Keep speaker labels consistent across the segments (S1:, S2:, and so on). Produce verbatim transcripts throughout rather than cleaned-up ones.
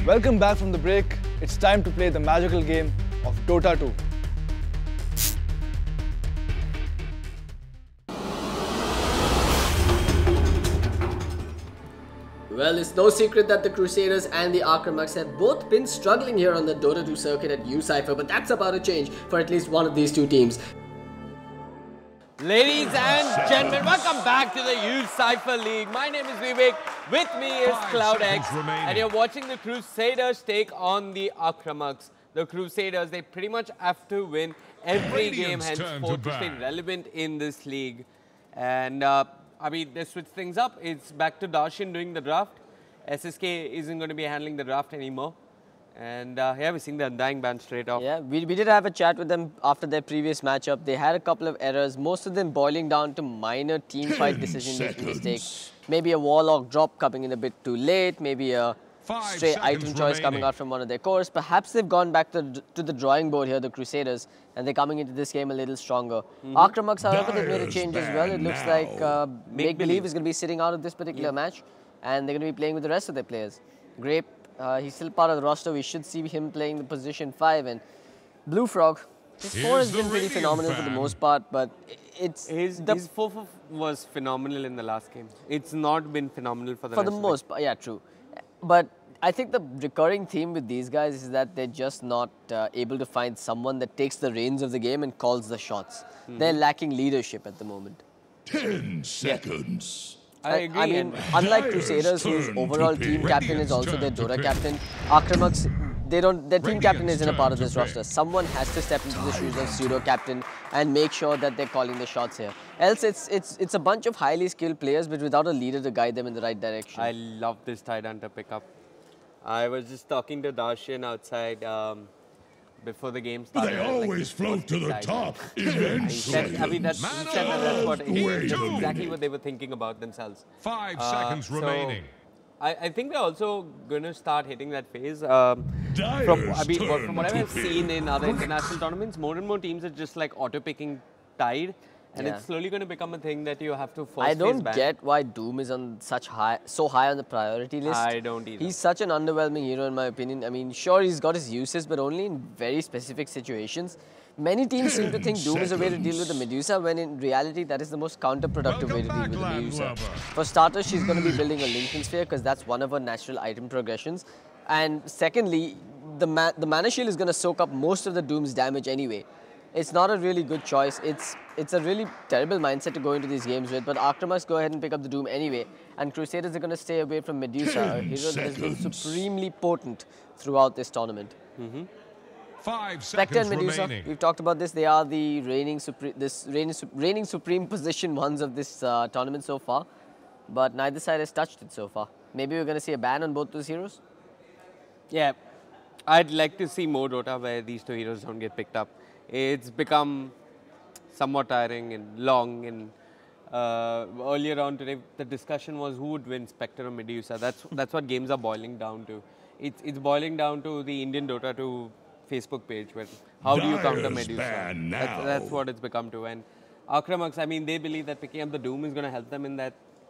S1: Welcome back from the break. It's time to play the magical game of Dota two.
S2: Well, it's no secret that the Crusaders and the Akramaks have both been struggling here on the Dota two circuit at Ucypher, but that's about to change for at least one of these two teams.
S3: Ladies and gentlemen, welcome back to the Ucypher League. My name is Vivek, with me is CloudX, and you're watching the Crusaders take on the Akramaks. The Crusaders, they pretty much have to win every game henceforth to stay relevant in this league. And uh, I mean, they switch things up. It's back to Darshan doing the draft. S S K isn't going to be handling the draft anymore. And uh, yeah, we're seeing the Undying ban straight off.
S2: Yeah, we, we did have a chat with them after their previous matchup. They had a couple of errors, most of them boiling down to minor team fight decision-making mistakes. Maybe a Warlock drop coming in a bit too late, maybe a
S4: Five
S2: stray item
S4: remaining.
S2: choice coming out from one of their cores. Perhaps they've gone back to, to the drawing board here, the Crusaders, and they're coming into this game a little stronger. Mm-hmm. Akramaks, however, they've made a change as well. It looks
S4: now.
S2: like uh, Make Believe
S3: Believe
S2: is going to be sitting out of this particular
S3: yeah.
S2: match, and they're going to be playing with the rest of their players. Grape, uh, he's still part of the roster. We should see him playing the position five. And Blue Frog, his four has been pretty phenomenal for the most part, but it's
S3: His,
S2: the
S3: his four four was phenomenal in the last game. It's not been phenomenal for the
S2: for
S3: rest
S2: the
S3: of
S2: most part. Yeah, true. But I think the recurring theme with these guys is that they're just not uh, able to find someone that takes the reins of the game and calls the shots. Mm-hmm. They're lacking leadership at the moment.
S4: Ten seconds.
S3: I agree.
S2: I mean, unlike Crusaders, whose overall team captain is also their Dota captain, Akramaks, they don't. Their team captain isn't a part of this roster. Someone has to step into the shoes of pseudo captain and make sure that they're calling the shots here. Else, it's it's it's a bunch of highly skilled players, but without a leader to guide them in the right direction.
S3: I love this Tidehunter pickup. I was just talking to Darshan outside um, before the game started.
S4: They always
S3: like,
S4: float to the top
S3: He
S4: eventually.
S3: said, I mean, that's, he said that that's, what, that's exactly what they were thinking about themselves.
S4: Five
S3: Uh,
S4: seconds
S3: so
S4: remaining.
S3: I, I think they're also going to start hitting that phase. Um, from, I mean, what- from what I've seen in other international tournaments, more and more teams are just like auto-picking Tide. And
S2: Yeah.
S3: it's slowly going to become a thing that you have to first
S2: I don't
S3: phase ban.
S2: get why Doom is on such high, so high on the priority list.
S3: I don't either.
S2: He's such an underwhelming hero in my opinion. I mean, sure, he's got his uses, but only in very specific situations. Many teams seem to think Doom is a way to deal with the Medusa, when in reality, that is the most counterproductive way to deal with the Medusa. For starters, she's going to be building a Lincoln Sphere because that's one of her natural item progressions. And secondly, the, ma the Mana Shield is going to soak up most of the Doom's damage anyway. It's not a really good choice. It's it's a really terrible mindset to go into these games with. But Akramaks go ahead and pick up the Doom anyway. And Crusaders are going to stay away from Medusa, a hero that has been supremely potent throughout this tournament.
S3: Mm-hmm.
S4: Five
S2: Spectre and
S4: seconds
S2: Medusa,
S4: remaining.
S2: we've talked about this. They are the reigning, supre this reigning, reigning supreme position ones of this uh, tournament so far. But neither side has touched it so far. Maybe we're going to see a ban on both those heroes?
S3: Yeah, I'd like to see more Dota where these two heroes don't get picked up. It's become somewhat tiring and long, and uh, earlier on today the discussion was who would win, Spectre or Medusa. That's that's what games are boiling down to. It's it's boiling down to the Indian Dota two Facebook page where how do you counter Medusa? That's, that's what it's become to. And Akramaks, I mean, they believe that picking up the Doom is going to help them in that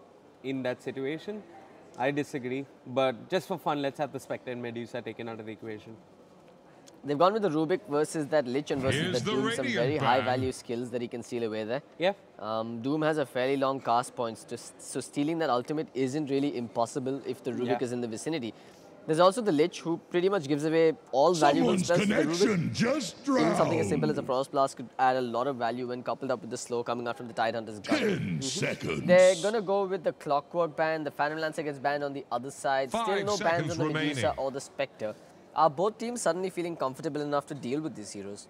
S3: in that situation. I disagree, but just for fun, let's have the Spectre and Medusa taken out of the equation.
S2: They've gone with the Rubik versus that Lich and versus
S4: Here's
S2: the
S4: the
S2: Doom, some
S4: Radiant
S2: very
S4: ban.
S2: high value skills that he can steal away there.
S3: Yeah.
S2: Um, Doom has a fairly long cast points, to, so stealing that ultimate isn't really impossible if the Rubik
S3: Yeah.
S2: is in the vicinity. There's also the Lich, who pretty much gives away all valuable
S4: Someone's
S2: spells to the Rubik.
S4: connection just
S2: Even something as
S4: drowned.
S2: simple as a Frost Blast could add a lot of value when coupled up with the slow coming out from the Tidehunter's gun.
S4: Ten seconds.
S2: They're going to go with the Clockwork ban. The Phantom Lancer gets banned on the other side. Still
S4: Five
S2: no bans on the
S4: seconds
S2: Medusa
S4: remaining.
S2: or the Spectre. Are both teams suddenly feeling comfortable enough to deal with these heroes?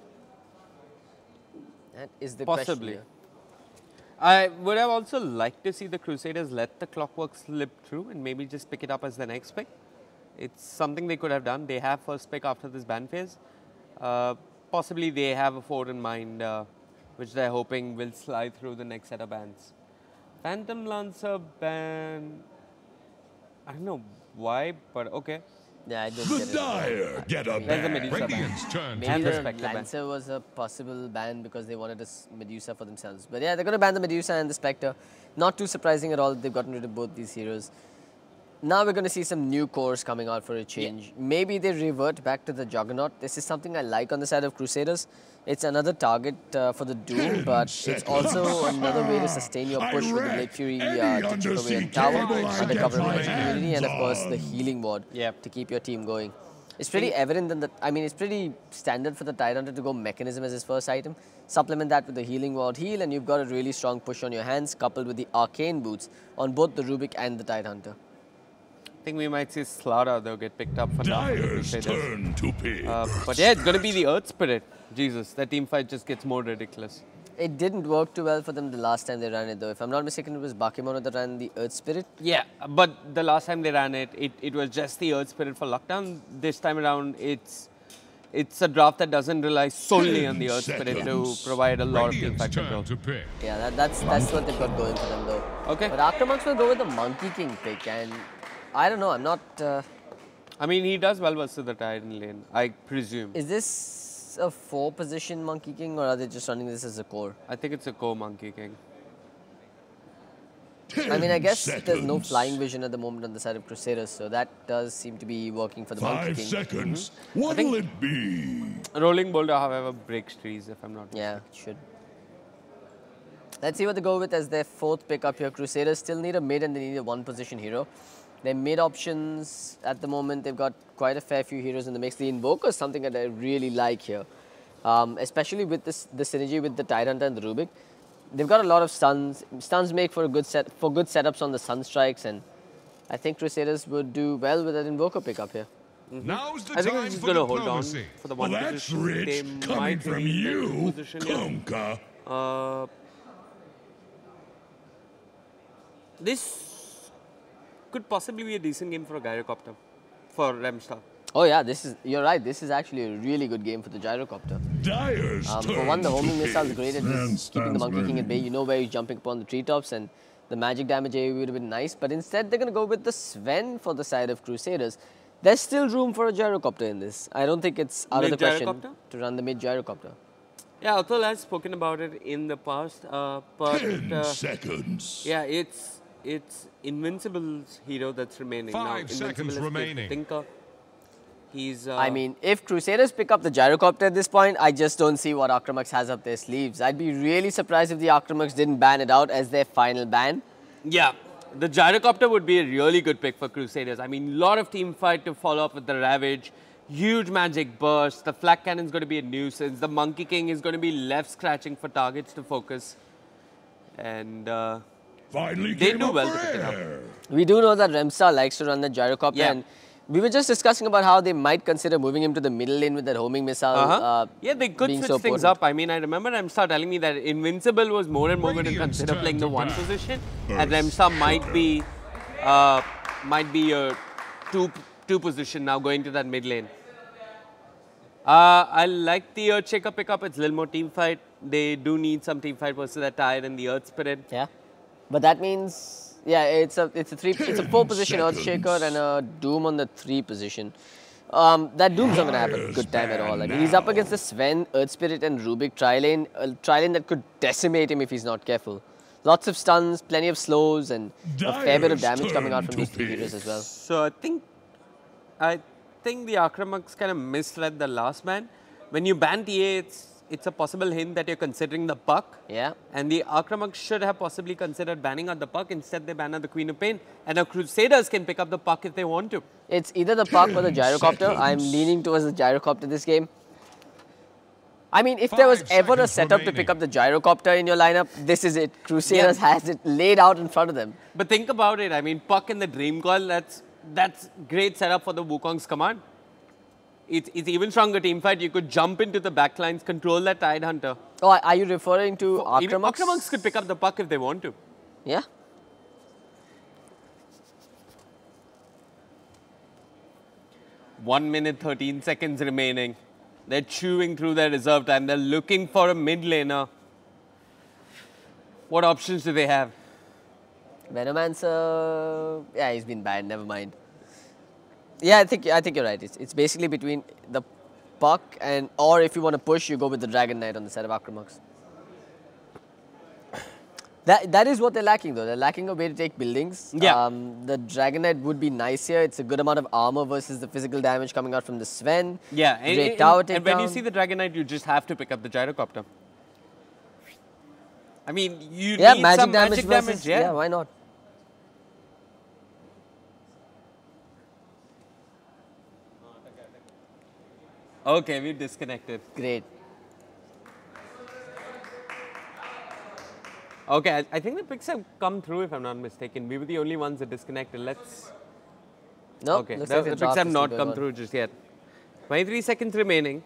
S2: That is the
S3: Possibly.
S2: question here.
S3: I would have also liked to see the Crusaders let the Clockwork slip through and maybe just pick it up as the next pick. It's something they could have done. They have first pick after this ban phase. Uh, possibly they have a four in mind, uh, which they're hoping will slide through the next set of bans. Phantom Lancer ban, I don't know why, but okay.
S2: Yeah, I don't
S4: The
S2: get it.
S4: Dire get a
S3: There's the
S4: ban.
S3: Medusa ban.
S4: Radiant's turn to
S2: Maybe
S3: the
S2: the
S3: Spectre ban.
S2: Lancer was a possible ban because they wanted a s- Medusa for themselves. But yeah, they're going to ban the Medusa and the Spectre. Not too surprising at all. They've gotten rid of both these heroes. Now we're going to see some new cores coming out for a change. Yeah. Maybe they revert back to the Juggernaut. This is something I like on the side of Crusaders. It's another target uh, for the Doom, but it's also another way to sustain your push with the Blade Fury uh, to chip away a tower, undercover magic community, and of course the healing ward
S3: yep.
S2: to keep your team going. It's pretty evident that, the, I mean, it's pretty standard for the Tidehunter to go Mechanism as his first item. Supplement that with the healing ward heal, and you've got a really strong push on your hands, coupled with the Arcane Boots on both the Rubik and the Tidehunter.
S3: I think we might see Slaughter though get picked up for now.
S4: Turn to pick.
S3: Uh, but yeah, it's going to be the Earth Spirit. Jesus, that team fight just gets more ridiculous.
S2: It didn't work too well for them the last time they ran it though. If I'm not mistaken, it was Bakemono that ran the Earth Spirit.
S3: Yeah, but the last time they ran it, it, it was just the Earth Spirit for lockdown. This time around, it's it's a draft that doesn't rely solely on the Earth Spirit to provide a lot of team fight control.
S2: Yeah, that, that's that's what they've got going for them though.
S3: Okay.
S2: But Akramaks will go with the Monkey King pick, and I don't know, I'm not... Uh,
S3: I mean, he does well versus the Titan lane, I presume.
S2: Is this a four-position Monkey King, or are they just running this as a core?
S3: I think it's a core Monkey King.
S2: I mean, I guess
S4: seconds.
S2: There's no flying vision at the moment on the side of Crusaders, so that does seem to be working for the
S4: Five
S2: Monkey King.
S4: seconds.
S3: Mm-hmm.
S4: What'll it be?
S3: Rolling Boulder, however, breaks trees, if I'm not mistaken.
S2: Yeah, it should. Let's see what they go with as their fourth pick up here. Crusaders still need a mid and they need a one-position hero. Their mid options at the moment, they've got quite a fair few heroes in the mix. The Invoker is something that I really like here, um, especially with this the synergy with the Tidehunter and the Rubik. They've got a lot of stuns. Stuns make for a good set for good setups on the Sun Strikes, and I think Crusaders would do well with that Invoker pickup here.
S4: Mm-hmm. Now's the
S3: I think
S4: time
S3: I'm just
S4: for
S3: going to hold on
S4: diplomacy.
S3: for the
S4: Well,
S3: one
S4: that's
S3: position.
S4: rich
S3: They
S4: coming
S3: might
S4: from
S3: be
S4: you,
S3: in position here.
S4: Conker.
S3: Uh, this could possibly be a decent game for a Gyrocopter, for RemStar.
S2: Oh yeah, this is you're right. This is actually a really good game for the Gyrocopter.
S4: Dyer's
S2: Um, for
S4: turn
S2: one, the
S4: to
S2: homing
S4: pick.
S2: missile is great at just keeping the Monkey King at bay.
S4: Stands
S2: You know where he's jumping upon the treetops, and the magic damage A O E would have been nice. But instead, they're going to go with the Sven for the side of Crusaders. There's still room for a Gyrocopter in this. I don't think it's out of the question
S3: Mid-Gyrocopter?
S2: to run the mid Gyrocopter.
S3: Yeah, Atul has spoken about it in the past, uh, but
S4: Ten
S3: uh,
S4: seconds.
S3: yeah, it's it's Invincible's hero that's remaining now.
S4: Five
S3: Invincible
S4: seconds
S3: is the
S4: remaining.
S3: Thinker. He's. Uh,
S2: I mean, if Crusaders pick up the Gyrocopter at this point, I just don't see what Akramaks has up their sleeves. I'd be really surprised if the Akramaks didn't ban it out as their final ban.
S3: Yeah, the Gyrocopter would be a really good pick for Crusaders. I mean, lot of team fight to follow up with the Ravage. Huge magic burst. The Flak Cannon's going to be a nuisance. The Monkey King is going to be left scratching for targets to focus. And uh,
S4: Finally
S3: they
S4: came
S3: do
S4: up
S3: well
S4: for
S3: to pick it up.
S4: air.
S2: We do know that RemStar likes to run the Gyrocopter,
S3: Yeah.
S2: and we were just discussing about how they might consider moving him to the middle lane with that homing missile.
S3: Uh-huh.
S2: uh,
S3: yeah, they could
S2: being
S3: switch
S2: so
S3: things
S2: potent.
S3: up. I mean, I remember RemStar telling me that Invincible was more and more going to
S4: Radiant's
S3: consider
S4: turn
S3: playing
S4: to
S3: the one
S4: bat.
S3: position,
S4: Burst
S3: and RemStar might be uh, might be a two two position now going to that mid lane. Uh, I like the Earthshaker pickup. It's a little more team fight. They do need some team fight versus that Tide and the Earth Spirit.
S2: Yeah, but that means yeah, it's a it's a three it's a four position Earthshaker and a Doom on the three position. Um, that Doom's not gonna have a good time at all. I mean, he's up against the Sven, Earth Spirit, and Rubik tri-lane, a tri-lane that could decimate him if he's not careful. Lots of stuns, plenty of slows, and a fair bit of
S4: Dyer's
S2: damage coming out
S4: turn
S2: from
S4: to
S2: these three
S4: pick.
S2: heroes as well.
S3: So I think I think the Akramaks kind of misread the last ban. When you ban T A, it's it's a possible hint that you're considering the puck.
S2: Yeah.
S3: And the Akramaks should have possibly considered banning out the puck. Instead, they ban out the Queen of Pain. And the Crusaders can pick up the puck if they want to.
S2: It's either the puck or the
S4: Ten
S2: Gyrocopter. I'm
S4: seconds.
S2: leaning towards the Gyrocopter this game. I mean, if there was
S4: Five
S2: ever a
S4: seconds
S2: setup to
S4: remaining.
S2: pick up the Gyrocopter in your lineup, this is it. Crusaders
S3: Yeah.
S2: has it laid out in front of them.
S3: But think about it. I mean, puck in the Dream Coil, that's, that's great setup for the Wukong's command. It's, it's even stronger team fight. You could jump into the backlines, control that Tidehunter.
S2: Oh, are you referring to
S3: Even
S2: Akramaks?
S3: Akramaks could pick up the puck if they want to.
S2: Yeah.
S3: One minute, thirteen seconds remaining. They're chewing through their reserve time. They're looking for a mid laner. What options do they have?
S2: Venomancer, yeah, he's been banned. Never mind. Yeah, I think I think you're right. It's it's basically between the puck and, or if you want to push, you go with the Dragon Knight on the side of Akramaks. That, that is what they're lacking though. They're lacking a way to take buildings.
S3: Yeah.
S2: Um, the Dragon Knight would be nice here. It's a good amount of armor versus the physical damage coming out from the Sven.
S3: Yeah, and,
S2: Great
S3: and,
S2: tower
S3: and when you
S2: takedown.
S3: see the Dragon Knight, you just have to pick up the Gyrocopter. I mean, you
S2: Yeah,
S3: need
S2: magic
S3: some
S2: damage
S3: magic
S2: versus,
S3: damage, yeah.
S2: yeah, why not?
S3: Okay, we've disconnected.
S2: Great.
S3: Okay, I, I think the picks have come through if I'm not mistaken. We were the only ones that disconnected. Let's...
S2: No,
S3: okay,
S2: looks
S3: the,
S2: like
S3: the
S2: the
S3: picks
S2: draft
S3: have
S2: is still
S3: not
S2: going
S3: come
S2: on.
S3: through just yet. twenty-three seconds remaining.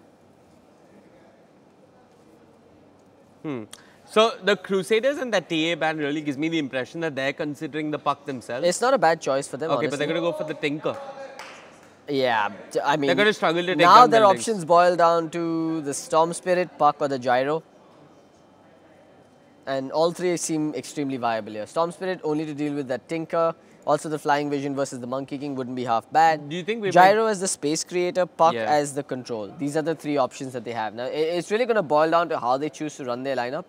S3: Hmm. So the Crusaders and that T A ban really gives me the impression that they're considering the puck themselves.
S2: It's not a bad choice for them,
S3: okay,
S2: honestly.
S3: but they're going to go for the Tinker.
S2: Yeah, t- I mean...
S3: They're going to struggle to take
S2: Now
S3: down
S2: their
S3: buildings.
S2: options boil down to the Storm Spirit, Puck or the Gyro. And all three seem extremely viable here. Storm Spirit only to deal with that Tinker. Also the Flying Vision versus the Monkey King wouldn't be half bad.
S3: Do you think we
S2: Gyro as the Space Creator, Puck
S3: Yeah.
S2: as the Control. These are the three options that they have. Now, i- it's really going to boil down to how they choose to run their lineup.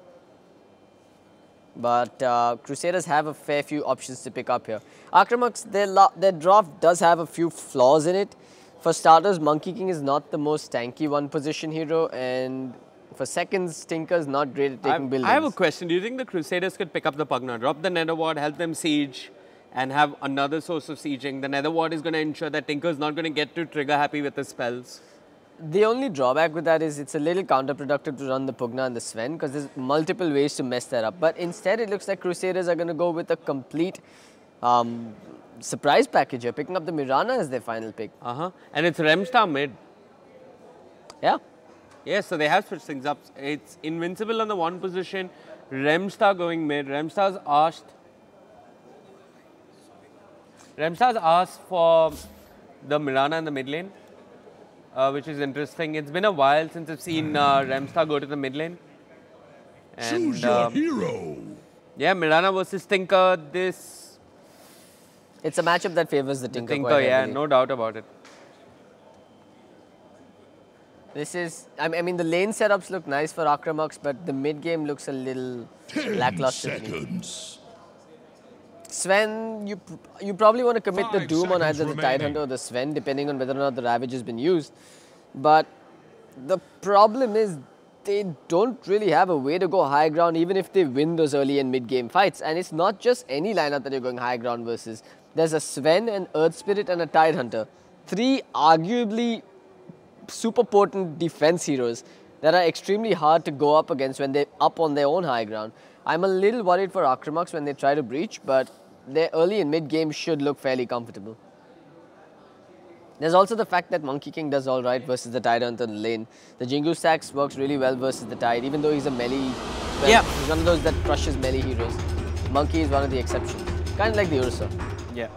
S2: But uh, Crusaders have a fair few options to pick up here. Akramaks, their, la their draft does have a few flaws in it. For starters, Monkey King is not the most tanky one-position hero, and for seconds, Tinker's not great at
S3: I,
S2: taking buildings.
S3: I have a question. Do you think the Crusaders could pick up the puck now, drop the Nether Ward, help them siege, and have another source of sieging? The Nether Ward is going to ensure that Tinker's not going to get too trigger happy with his spells.
S2: The only drawback with that is it's a little counterproductive to run the Pugna and the Sven because there's multiple ways to mess that up. But instead, it looks like Crusaders are going to go with a complete um, surprise package here, picking up the Mirana as their final pick.
S3: Uh-huh. And it's RemStar mid.
S2: Yeah.
S3: Yeah, so they have switched things up. It's Invincible on the one position, RemStar going mid. RemStar's asked... RemStar's asked for the Mirana in the mid lane. Uh, which is interesting. It's been a while since I've seen uh, RemStar go to the mid lane.
S4: Choose
S3: And
S4: your
S3: um,
S4: hero.
S3: yeah, Mirana versus Tinker, this...
S2: It's a matchup that favors the Tinker,
S3: Tinker,
S2: quite
S3: yeah,
S2: heavily.
S3: no doubt about it.
S2: This is, I mean, I mean, the lane setups look nice for Akramaks, but the mid game looks a little
S4: Ten
S2: lackluster to me.
S4: seconds.
S2: Sven, you you probably want to commit the
S4: Five
S2: Doom on
S4: seconds
S2: either the
S4: remaining.
S2: Tidehunter or the Sven, depending on whether or not the Ravage has been used. But the problem is they don't really have a way to go high ground, even if they win those early and mid game fights. And it's not just any lineup that you're going high ground versus. There's a Sven, an Earth Spirit, and a Tidehunter. Three arguably super potent defense heroes that are extremely hard to go up against when they're up on their own high ground. I'm a little worried for Akramaks when they try to breach, but their early and mid game should look fairly comfortable. There's also the fact that Monkey King does all right versus the Tide on the lane. The Jingu Stacks works really well versus the Tide, even though he's a melee. Well,
S3: Yeah.
S2: he's one of those that crushes melee heroes. Monkey is one of the exceptions. Kind of like the Ursa.
S3: Yeah.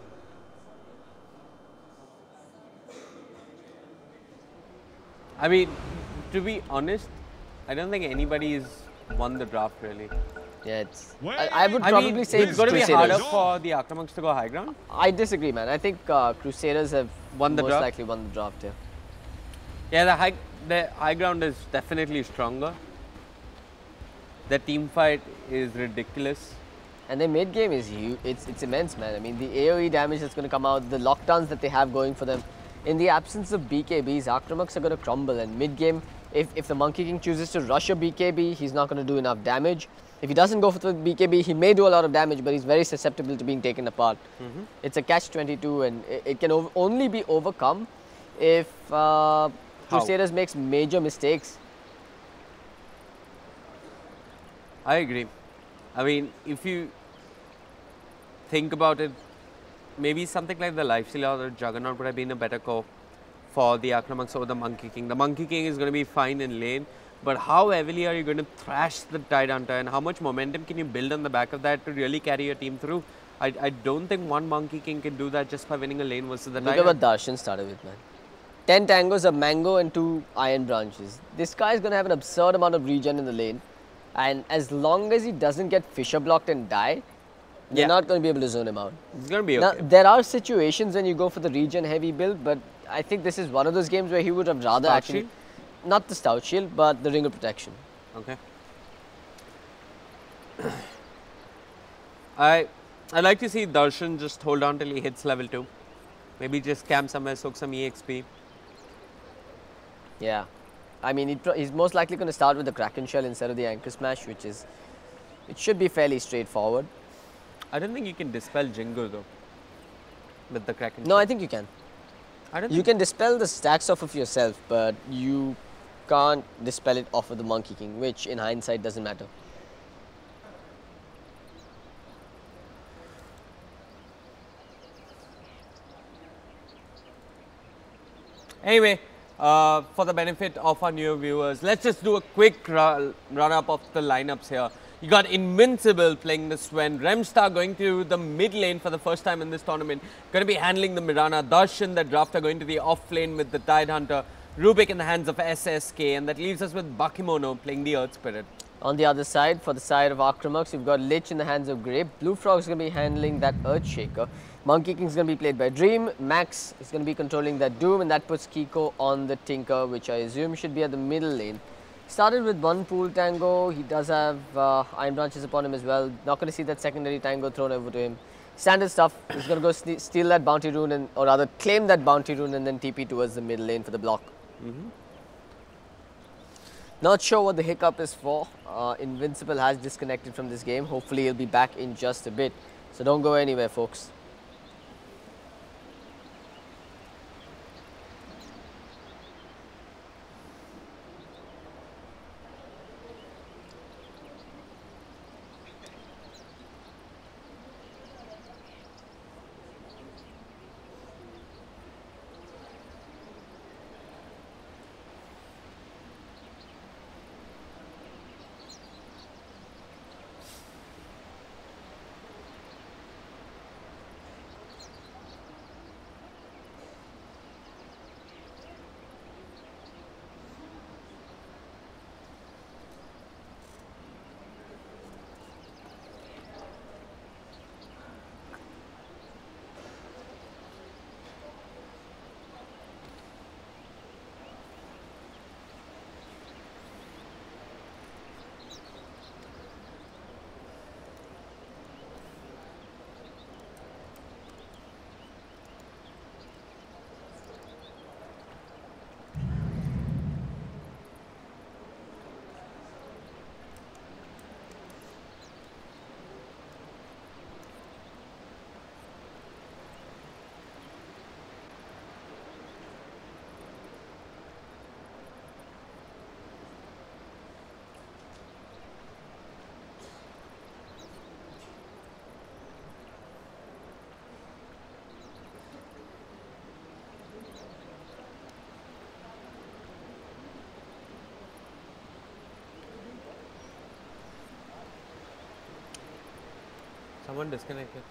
S3: I mean, to be honest, I don't think anybody's won the draft really.
S2: Yeah, it's. I, I would
S3: I
S2: probably
S3: mean,
S2: say
S3: it's going to be
S2: Crusaders.
S3: harder for the Akramaks to go high ground.
S2: I disagree, man. I think uh, Crusaders have
S3: Won the
S2: most
S3: draft?
S2: likely won the draft here.
S3: Yeah, the high, the high ground is definitely stronger. The team fight is ridiculous.
S2: And their mid game is huge. It's, it's immense, man. I mean, the A O E damage that's going to come out, the lockdowns that they have going for them. In the absence of B K Bs, Akramaks are going to crumble. And mid game, if, if the Monkey King chooses to rush a B K B, he's not going to do enough damage. If he doesn't go for the B K B, he may do a lot of damage, but he's very susceptible to being taken apart.
S3: Mm-hmm.
S2: It's a catch twenty-two, and it, it can ov only be overcome if uh, Crusaders makes major mistakes.
S3: I agree. I mean, if you think about it, maybe something like the Lifesteal or the Juggernaut would have been a better call for the Akramaks over the Monkey King. The Monkey King is going to be fine in lane, but how heavily are you going to thrash the Tidehunter, and how much momentum can you build on the back of that to really carry your team through? I, I don't think one Monkey King can do that just by winning a lane versus the
S2: Look at what
S3: Tidehunter.
S2: Darshan started with, man. ten tangos, a mango, and two iron branches. This guy is going to have an absurd amount of regen in the lane. And as long as he doesn't get Fisher blocked and die, you're
S3: Yeah.
S2: not going to be able to zone him out.
S3: It's going to be
S2: Now,
S3: okay.
S2: there are situations when you go for the regen heavy build, but I think this is one of those games where he would have rather
S3: Stout
S2: actually,
S3: Shield?
S2: not the Stout Shield, but the Ring of Protection.
S3: Okay. I I like to see Darshan just hold on till he hits level two. Maybe just camp somewhere, soak some E X P.
S2: Yeah. I mean, it, he's most likely going to start with the Kraken Shell instead of the Anchor Smash, which is, it should be fairly straightforward.
S3: I don't think you can dispel Jingo though with the Kraken
S2: No,
S3: Shell.
S2: I think you can.
S3: I don't
S2: You
S3: think
S2: can dispel the stacks off of yourself, but you can't dispel it off of the Monkey King, which in hindsight doesn't matter.
S3: Anyway, uh, for the benefit of our newer viewers, let's just do a quick ru run up of the lineups here. You got Invincible playing the Sven, RemStar going to the mid lane for the first time in this tournament, going to be handling the Mirana, Darshan, the Drafter going to the off lane with the Tide Hunter, Rubik in the hands of S S K, and that leaves us with Bakimono playing the Earth Spirit.
S2: On the other side, for the side of Akramaks, you've got Lich in the hands of Grape. Blue Frog's going to be handling that Earth Shaker. Monkey King's going to be played by Dream. Max is going to be controlling that Doom, and that puts Kiko on the Tinker, which I assume should be at the middle lane. Started with one pool Tango. He does have uh, Iron Branches upon him as well. Not going to see that secondary Tango thrown over to him. Standard stuff. He's going to go st steal that Bounty Rune, and, or rather claim that Bounty Rune and then T P towards the middle lane for the block.
S3: Mm-hmm.
S2: Not sure what the hiccup is for. Uh, Invincible has disconnected from this game. Hopefully he'll be back in just a bit. So don't go anywhere, folks.
S3: Someone disconnected.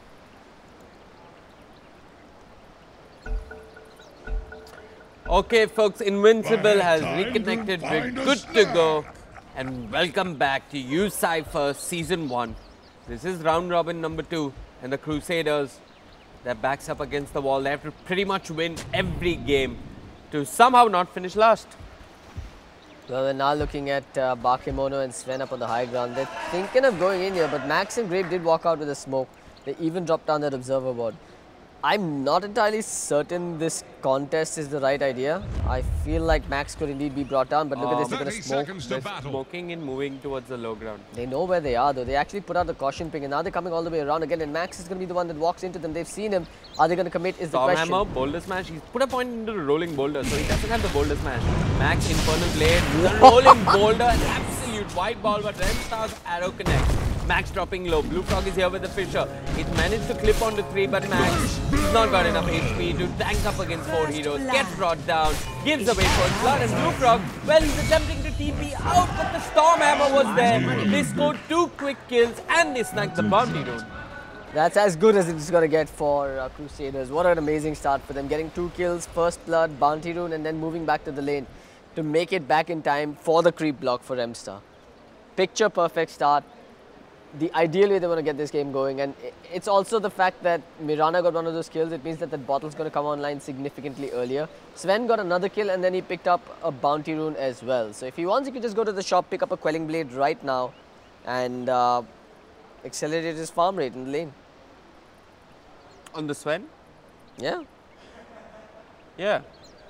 S3: Okay, folks, Invincible has reconnected. We're good to go. And welcome back to Ucypher Season one. This is round robin number two. And the Crusaders, their backs up against the wall. They have to pretty much win every game to somehow not finish last.
S2: Well, we're now looking at uh, Bakimono and Sven up on the high ground. They're thinking of going in here, but Max and Grape did walk out with a smoke. They even dropped down that observer board. I'm not entirely certain this contest is the right idea. I feel like Max could indeed be brought down, but look at this, they're going to smoke.
S3: They're smoking and moving towards the low ground.
S2: They know where they are though. They actually put out the caution ping and now they're coming all the way around again, and Max is going to be the one that walks into them. They've seen him. Are they going to commit is the question.
S3: Stormhammer, Boulder Smash. He's put a point into the rolling boulder, so he doesn't have the Boulder Smash. Max, Infernal Blade, the rolling boulder, an absolute white ball, but RemStar's arrow connects. Max dropping low. Blue Frog is here with the Fisher. He's managed to clip onto three, but Max he's not got enough H P to tank up against four heroes. Gets brought down, gives away first blood, and Blue Frog, well, he's attempting to T P out, but the Stormhammer was there. They scored two quick kills and they snagged the bounty rune.
S2: That's as good as it's going to get for uh, Crusaders. What an amazing start for them. Getting two kills, first blood, bounty rune, and then moving back to the lane to make it back in time for the creep block for RemStar. Picture perfect start. The ideal way they want to get this game going, and it's also the fact that Mirana got one of those kills. It means that the bottle's going to come online significantly earlier. Sven got another kill and then he picked up a bounty rune as well. So if he wants, he could just go to the shop, pick up a quelling blade right now and uh, accelerated his farm rate in the lane.
S3: On the Sven?
S2: Yeah.
S3: Yeah.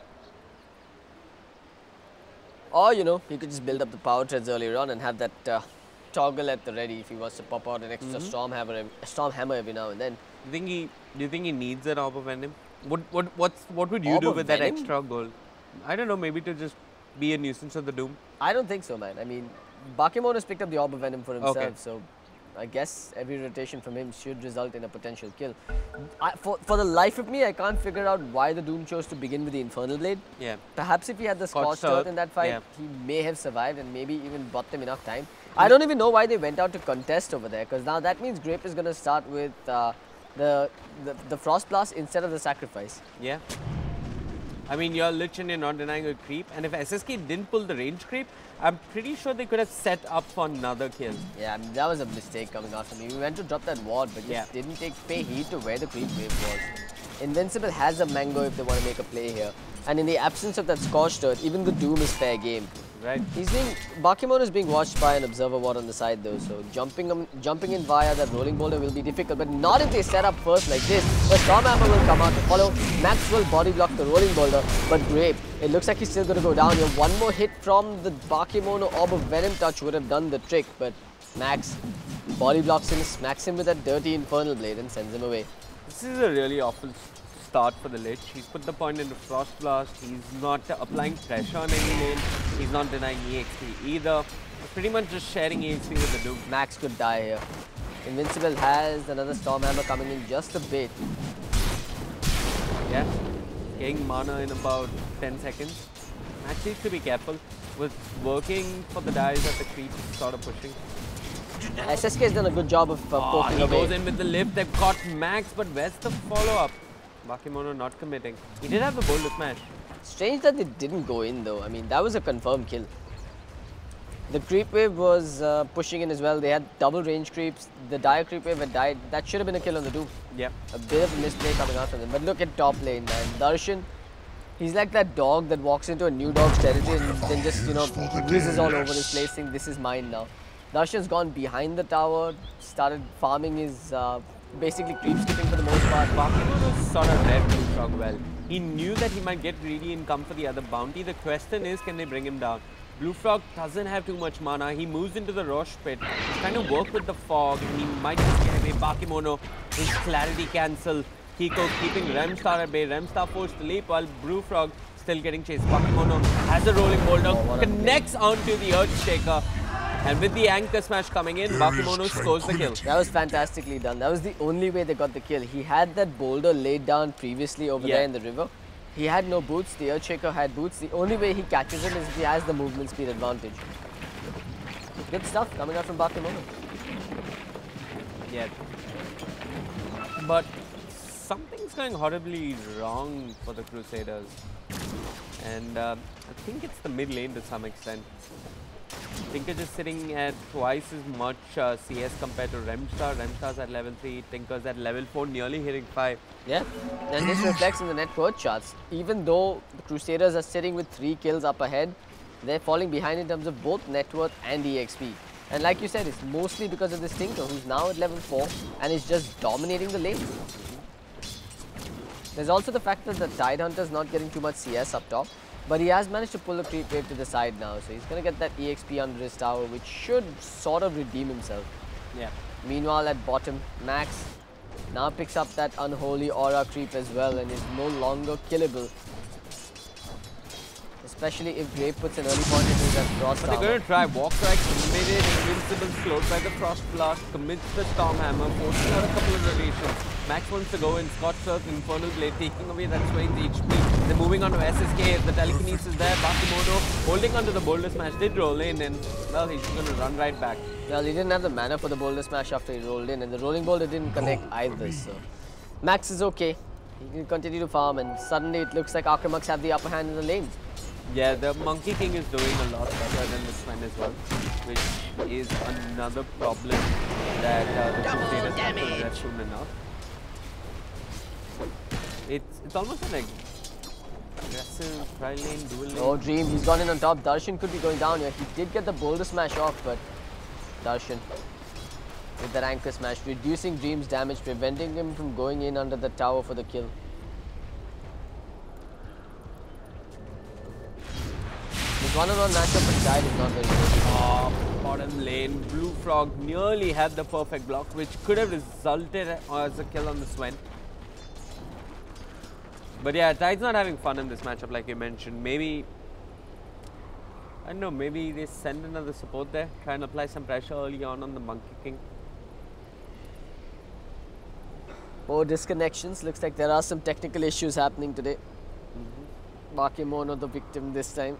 S2: Or, you know, he could just build up the power treads earlier on and have that uh, toggle at the ready if he wants to pop out an extra
S3: Mm-hmm.
S2: storm hammer, a storm hammer every now and then.
S3: Do you think he? Do you think he needs an orb of venom? What what what's what would you
S2: Orb
S3: do
S2: of
S3: with that
S2: venom?
S3: extra gold? I don't know. Maybe to just be a nuisance of the doom.
S2: I don't think so, man. I mean, Bakemono has picked up the Orb of Venom for himself,
S3: Okay.
S2: so I guess every rotation from him should result in a potential kill. I, for, for the life of me, I can't figure out why the Doom chose to begin with the Infernal Blade.
S3: Yeah.
S2: Perhaps if he had the
S3: Scorched
S2: Scorched Earth
S3: Earth,
S2: in that fight,
S3: yeah.
S2: he may have survived and maybe even bought them enough time. I don't even know why they went out to contest over there, because now that means Grape is going to start with uh, the, the, the Frost Blast instead of the Sacrifice.
S3: Yeah. I mean, you're Lich and you're not denying a creep. And if S S K didn't pull the range creep, I'm pretty sure they could have set up for another kill.
S2: Yeah, I mean, that was a mistake coming out from me. We went to drop that ward, but just
S3: Yeah.
S2: didn't take pay heed to where the creep wave was. Invincible has a mango if they want to make a play here. And in the absence of that Scorched Earth, even the Doom is fair game.
S3: Right.
S2: He's being, Bakemono is being watched by an Observer Ward on the side though, so jumping um, jumping in via that Rolling Boulder will be difficult, but not if they set up first like this. The Storm Hammer will come out to follow. Max will body block the Rolling Boulder, but Grape, it looks like he's still going to go down here. One more hit from the Bakemono Orb of Venom touch would have done the trick, but Max body blocks him, smacks him with that dirty Infernal Blade and sends him away.
S3: This is a really awful start for the Lich. He's put the point into Frost Blast. He's not uh, applying pressure on any lane. He's not denying E X P either. He's pretty much just sharing E X P with the Doom.
S2: Max could die here. Invincible has another Storm Hammer coming in just a bit.
S3: Yeah. Getting mana in about ten seconds. Max needs to be careful with working for the dice at the creep, sort of pushing.
S2: S S K has done a good job of uh,
S3: Oh,
S2: poking
S3: he
S2: away.
S3: goes in with the lift. They've got Max, but where's the follow-up? Bakemono not committing. He did have the boulder smash.
S2: Strange that they didn't go in though. I mean, that was a confirmed kill. The creep wave was uh, pushing in as well. They had double range creeps. The dire creep wave had died. That should have been a kill on the Doom.
S3: Yeah.
S2: A bit of a misplay coming out from them. But look at top lane, man. Darshan, he's like that dog that walks into a new dog's territory and then just, you know, oozes all over his place, saying this is mine now. Darshan's gone behind the tower, started farming his, uh, basically creep skipping for the most part.
S3: Bakemono sort of read Blue Frog well. He knew that he might get greedy and come for the other bounty. The question is, can they bring him down? Blue Frog doesn't have too much mana. He moves into the Rosh pit. He's trying to work with the fog and he might just get away. Bakemono, his clarity cancel. Kiko keeping RemStar at bay. RemStar forced to leap while Blue Frog still getting chased. Bakemono has a rolling boulder,
S2: Oh,
S3: connects onto the Earthshaker. And with the anchor smash coming in, Bakemono scores the kill.
S2: That was fantastically done. That was the only way they got the kill. He had that boulder laid down previously over
S3: Yeah.
S2: there in the river. He had no boots. The Earthshaker had boots. The only way he catches him is if he has the movement speed advantage. Good stuff coming out from Bakemono.
S3: Yeah. But something's going horribly wrong for the Crusaders. And uh, I think it's the mid lane to some extent. Tinker's just sitting at twice as much uh, C S compared to RemStar. RemStar's at level three, Tinker's at level four, nearly hitting five.
S2: Yeah, and this reflects in the net worth charts. Even though the Crusaders are sitting with three kills up ahead, they're falling behind in terms of both net worth and E X P. And like you said, it's mostly because of this Tinker, who's now at level four and is just dominating the lane. There's also the fact that the Tide Hunter's not getting too much C S up top, but he has managed to pull a creep wave to the side now, so he's going to get that E X P under his tower, which should sort of redeem himself.
S3: Yeah.
S2: Meanwhile, at bottom, Max now picks up that unholy aura creep as well and is no longer killable. Especially if Grape puts an early point into that Frost
S3: But they're
S2: Tower.
S3: going to try walk right, committed, invincible, slowed by the Frost Blast, commits the Storm Hammer, forcing out a couple of rotations. Max wants to go in, Scorched Earth, Infernal Blade, taking away that Swain's H P. They're moving on to S S K, the telekinesis there, Bakemono holding onto the Boulder Smash, did roll in and, well, he's going to run right back.
S2: Well, he didn't have the mana for the Boulder Smash after he rolled in, and the Rolling Boulder didn't connect either, so Max is okay. He can continue to farm, and suddenly it looks like Akramaks have the upper hand in the lane.
S3: Yeah, the Monkey King is doing a lot better than the Sven as well, which is another problem that uh, the Crusaders have to address soon enough. It's, it's almost an aggressive tri lane, dual lane.
S2: Oh, Dream, he's gone in on top. Darshan could be going down here. He did get the Boulder Smash off, but Darshan with that anchor smash, reducing Dream's damage, preventing him from going in under the tower for the kill. This one-on-one matchup for Tide is not very good.
S3: Oh, bottom lane, Blue Frog nearly had the perfect block, which could have resulted as a kill on the Sven. But yeah, Tide's not having fun in this matchup, like you mentioned. Maybe, I don't know, maybe they send another support there, try and apply some pressure early on on the Monkey King.
S2: More disconnections. Looks like there are some technical issues happening today. Mm-hmm. Bakemono the victim this time.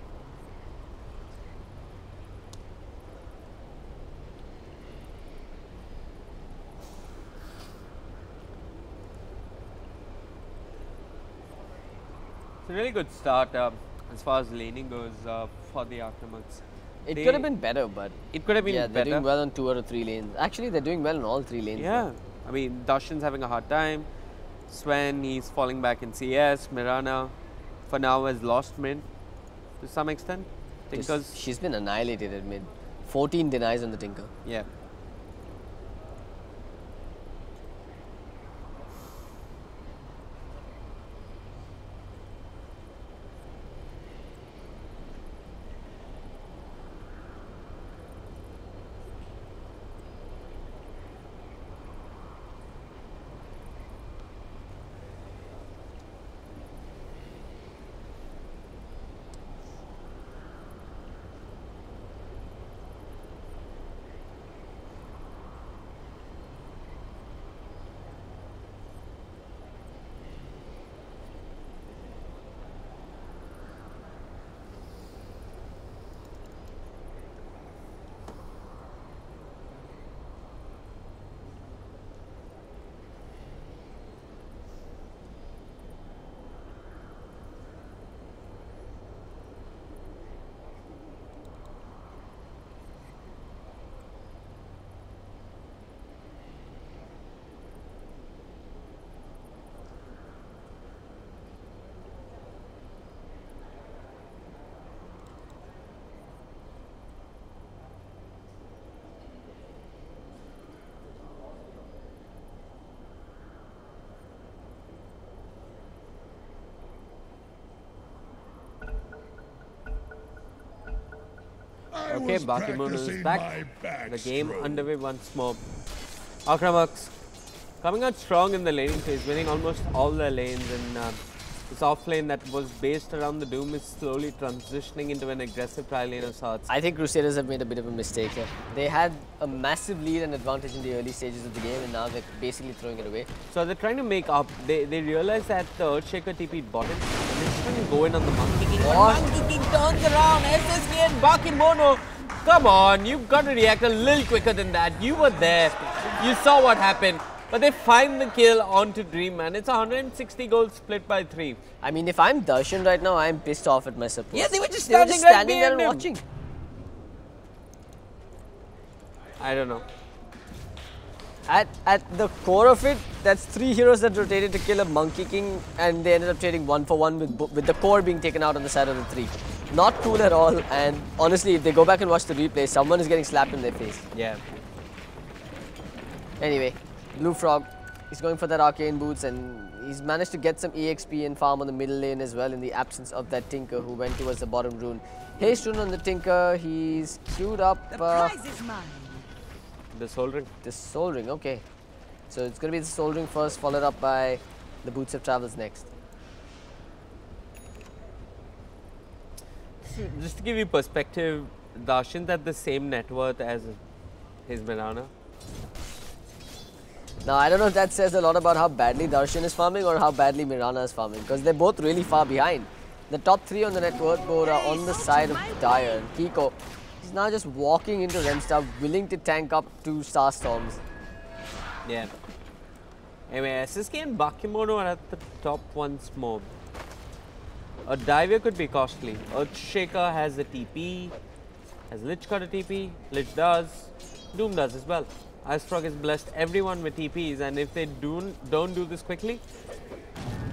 S3: It's a really good start uh, as far as laning goes uh, for the Akramaks.
S2: It
S3: They-
S2: could have been better, but
S3: It could have been
S2: yeah, they're
S3: better.
S2: doing well on two out of three lanes. Actually, they're doing well on all three lanes.
S3: Yeah, I mean, Darshan's having a hard time. Sven, he's falling back in C S. Mirana, for now, has lost mid to some extent.
S2: Just-
S3: Because,
S2: she's been annihilated at mid. fourteen denies on the Tinker.
S3: yeah.
S4: I
S3: Okay,
S4: was
S3: Bakemono is
S4: practicing
S3: back.
S4: my
S3: The game
S4: backstroke.
S3: underway once more. Akramaks coming out strong in the laning phase, winning almost all their lanes, and uh, this off lane that was based around the Doom is slowly transitioning into an aggressive tri lane of sorts.
S2: I think Crusaders have made a bit of a mistake here. They had a massive lead and advantage in the early stages of the game, and now they're basically throwing it away.
S3: So they're trying to make up. They they realize that the Earthshaker T P'd bottom, and they're just trying to go in on the Monkey King. But
S2: What?
S3: Monkey King turns around. S S K and Bakemono. Come on, you've got to react a little quicker than that. You were there. You saw what happened. But they find the kill onto Dream, and it's one hundred sixty gold split by three.
S2: I mean, if I'm Darshan right now, I'm pissed off at my support.
S3: Yeah, they were just
S2: They were
S3: standing,
S2: just
S3: right
S2: standing there and
S3: behind
S2: watching.
S3: him. I don't know.
S2: At, at the core of it, that's three heroes that rotated to kill a Monkey King, and they ended up trading one for one with, bo- with the core being taken out on the side of the three. Not cool at all, and honestly, if they go back and watch the replay, someone is getting slapped in their face.
S3: Yeah.
S2: Anyway, Blue Frog, he's going for that arcane boots, and he's managed to get some E X P and farm on the middle lane as well in the absence of that Tinker who went towards the bottom rune. Haste rune on the Tinker, he's queued up
S5: The
S2: uh,
S5: prize is mine.
S3: The Soul Ring.
S2: the Soul Ring, okay. So it's going to be the Soul Ring first, followed up by the Boots of Travels next.
S3: Just to give you perspective, Darshan's at the same net worth as his Mirana.
S2: Now, I don't know if that says a lot about how badly Darshan is farming or how badly Mirana is farming, because they're both really far behind. The top three on the net worth board are on the side of Dire, and Kiko is now just walking into RemStar, willing to tank up two Star Storms.
S3: Yeah. Anyway, S S K and Bakemono are at the top once more. A Diver could be costly. Earthshaker has a T P. Has Lich got a T P? Lich does. Doom does as well. Icefrog has blessed everyone with T Ps, and if they do, don't do this quickly,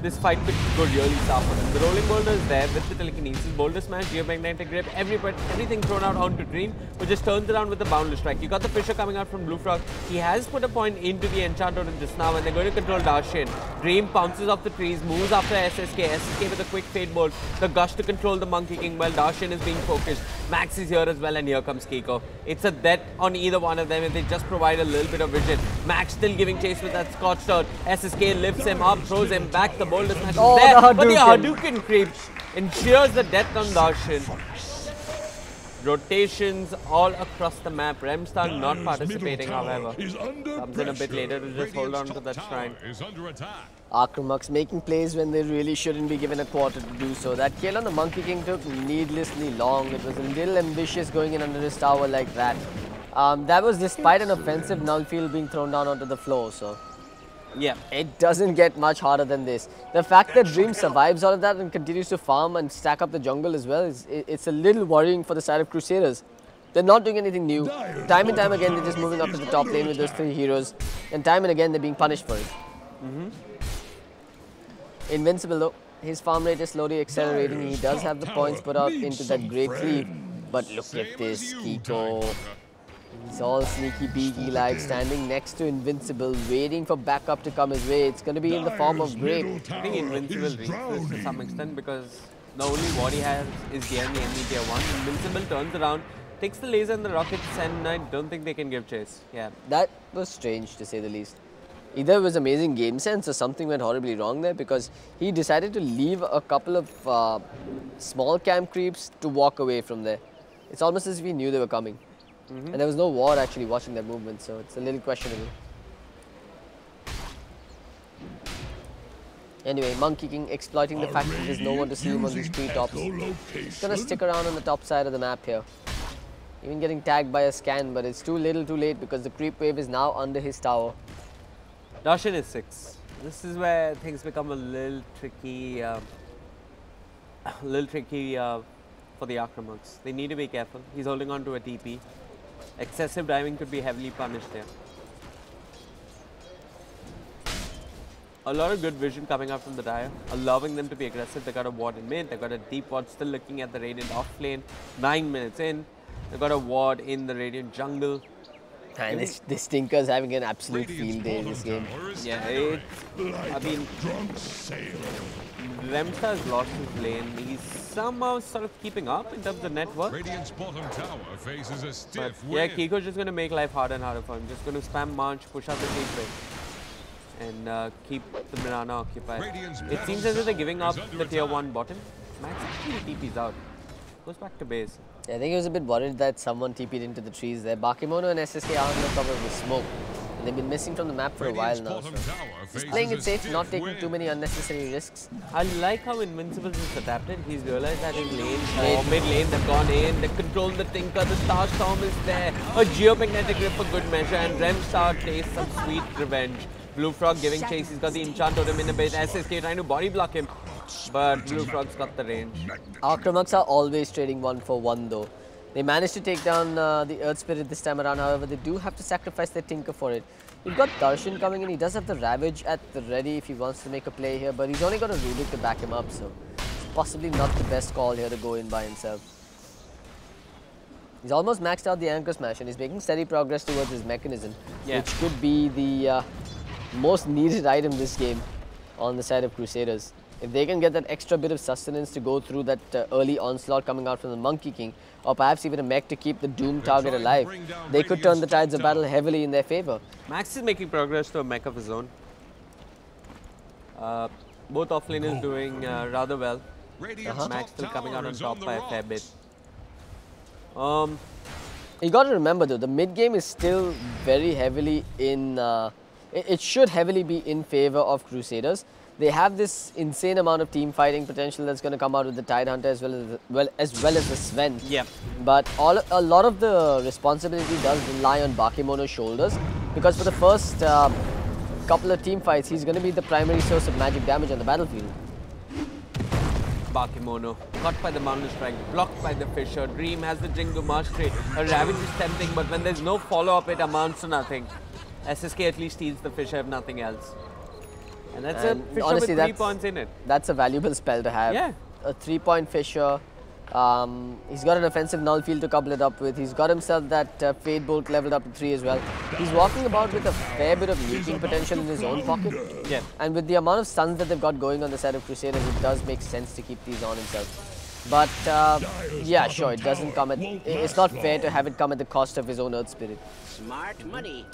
S3: this fight could go really tough for them. The rolling boulder is there with the telekinesis, boulder smash, geomagnetic grip, every, everything thrown out onto Dream, who just turns around with the boundless strike. You got the Fisher coming out from Blue Frog. He has put a point into the Enchant Totem just now, and they're going to control Darshan. Dream pounces off the trees, moves after S S K. S S K with a quick fade bolt. The Gush to control the Monkey King while Darshan is being focused. Max is here as well, and here comes Kiko. It's a death on either one of them if they just provide a little bit of vision. Max still giving chase with that Scorched Earth. S S K lifts him up, throws him back. The boulder smash is
S2: oh,
S3: there,
S2: the
S3: but the Hadouken creep ensures the death on Darshan. Rotations all across the map. RemStar not participating, however. Comes in a bit later to just hold on to that shrine.
S2: Akramaks making plays when they really shouldn't be given a quarter to do so. That kill on the Monkey King took needlessly long. It was a little ambitious going in under his tower like that. Um, that was despite an offensive null field being thrown down onto the floor. So
S3: yeah,
S2: it doesn't get much harder than this. The fact that Dream survives all of that and continues to farm and stack up the jungle as well, is it's a little worrying for the side of Crusaders. They're not doing anything new. Time and time again, they're just moving up to the top lane with those three heroes. And time and again, they're being punished for it.
S3: Mm-hmm.
S2: Invincible though, his farm rate is slowly accelerating. He does have the points put out into that Great Cleave. But look at this, Kiko. He's all sneaky beaky like, standing next to Invincible, waiting for backup to come his way. It's going to be in the form of Grape.
S3: I think Invincible reads this to some extent because the only what he has is the enemy tier one. Invincible turns around, takes the laser and the rockets, and I don't think they can give chase. Yeah.
S2: That was strange to say the least. Either it was amazing game sense or something went horribly wrong there, because he decided to leave a couple of uh, small camp creeps to walk away from there. It's almost as if he knew they were coming. Mm-hmm. And there was no ward actually watching that movement, so it's a little questionable. Anyway, Monkey King exploiting the fact that there's no one to see him on these treetops. He's gonna stick around on the top side of the map here. Even getting tagged by a scan, but it's too little too late because the creep wave is now under his tower.
S3: Darshan is six. This is where things become a little tricky, uh, a little tricky uh, for the Akramaks. They need to be careful. He's holding on to a T P. Excessive diving could be heavily punished there. A lot of good vision coming up from the Dire, allowing them to be aggressive. They got a ward in mid, they got a deep ward still looking at the Radiant off lane. Nine minutes in, they got a ward in the Radiant jungle.
S2: And this, this Tinker's having an absolute field day in this game.
S3: Yeah, it, I mean, RemStar's lost his lane. He's somehow sort of keeping up in terms of net worth.
S5: Radiant's bottom tower faces a stiff
S3: but yeah, Kiko's just going to make life harder and harder for him. Just going to spam March, push out the gateway, and uh, keep the Mirana occupied. Radiant's it seems as if they're giving up the tier one bottom. Max actually T P's out. Goes back to base.
S2: Yeah, I think he was a bit worried that someone T P'd into the trees there. Bakemono and S S K are under cover with smoke. And they've been missing from the map for a while now. So he's playing it safe, not taking too many unnecessary risks.
S3: I like how Invincible has adapted. He's realized that in lane, or mid lane, they've gone in, they've controlled the Tinker, the Star Storm is there, a geomagnetic grip for good measure, and RemStar tastes some sweet revenge. Blue Frog giving chase, he's got the Enchant Totem in a bit, S S K trying to body block him, but Blue Frog's got the range.
S2: Akramaks are always trading one for one though. They managed to take down uh, the Earth Spirit this time around, however they do have to sacrifice their Tinker for it. You've got Darshan coming in, he does have the Ravage at the ready if he wants to make a play here, but he's only got a Rubik to back him up, so it's possibly not the best call here to go in by himself. He's almost maxed out the Anchor Smash and he's making steady progress towards his Mechanism, yeah. which could be the uh, most needed item this game on the side of Crusaders. If they can get that extra bit of sustenance to go through that uh, early onslaught coming out from the Monkey King, or perhaps even a mech to keep the Doom target alive, they could turn the tides of battle heavily in their favor.
S3: Max is making progress to a mech of his own. Uh, both offlaners doing uh, rather well. Uh-huh. Max still coming out on top by a fair bit. Um,
S2: you got to remember though, the mid game is still very heavily in. Uh, it, it should heavily be in favor of Crusaders. They have this insane amount of team fighting potential that's going to come out with the Tidehunter as well as the, well as well as the Sven.
S3: Yep.
S2: But all a lot of the responsibility does rely on Bakemono's shoulders, because for the first uh, couple of team fights, he's going to be the primary source of magic damage on the battlefield.
S3: Bakemono caught by the Mountain Strike, blocked by the Fisher. Dream has the Jingu Mastery. A Ravage is tempting, but when there's no follow-up, it amounts to nothing. S S K at least steals the Fisher, if nothing else. And that's
S2: And
S3: a Fissure
S2: honestly,
S3: with three
S2: that's,
S3: points in it.
S2: That's a valuable spell to have.
S3: Yeah.
S2: A three-point Fissure. Um, he's got an offensive null field to couple it up with. He's got himself that uh, Fade Bolt leveled up to three as well. He's walking about with a fair bit of nuking potential in his own pocket.
S3: Yeah.
S2: And with the amount of stuns that they've got going on the side of Crusaders, it does make sense to keep these on himself. But uh, yeah, sure, it doesn't come at. It's not fair to have it come at the cost of his own Earth Spirit.
S4: Smart money.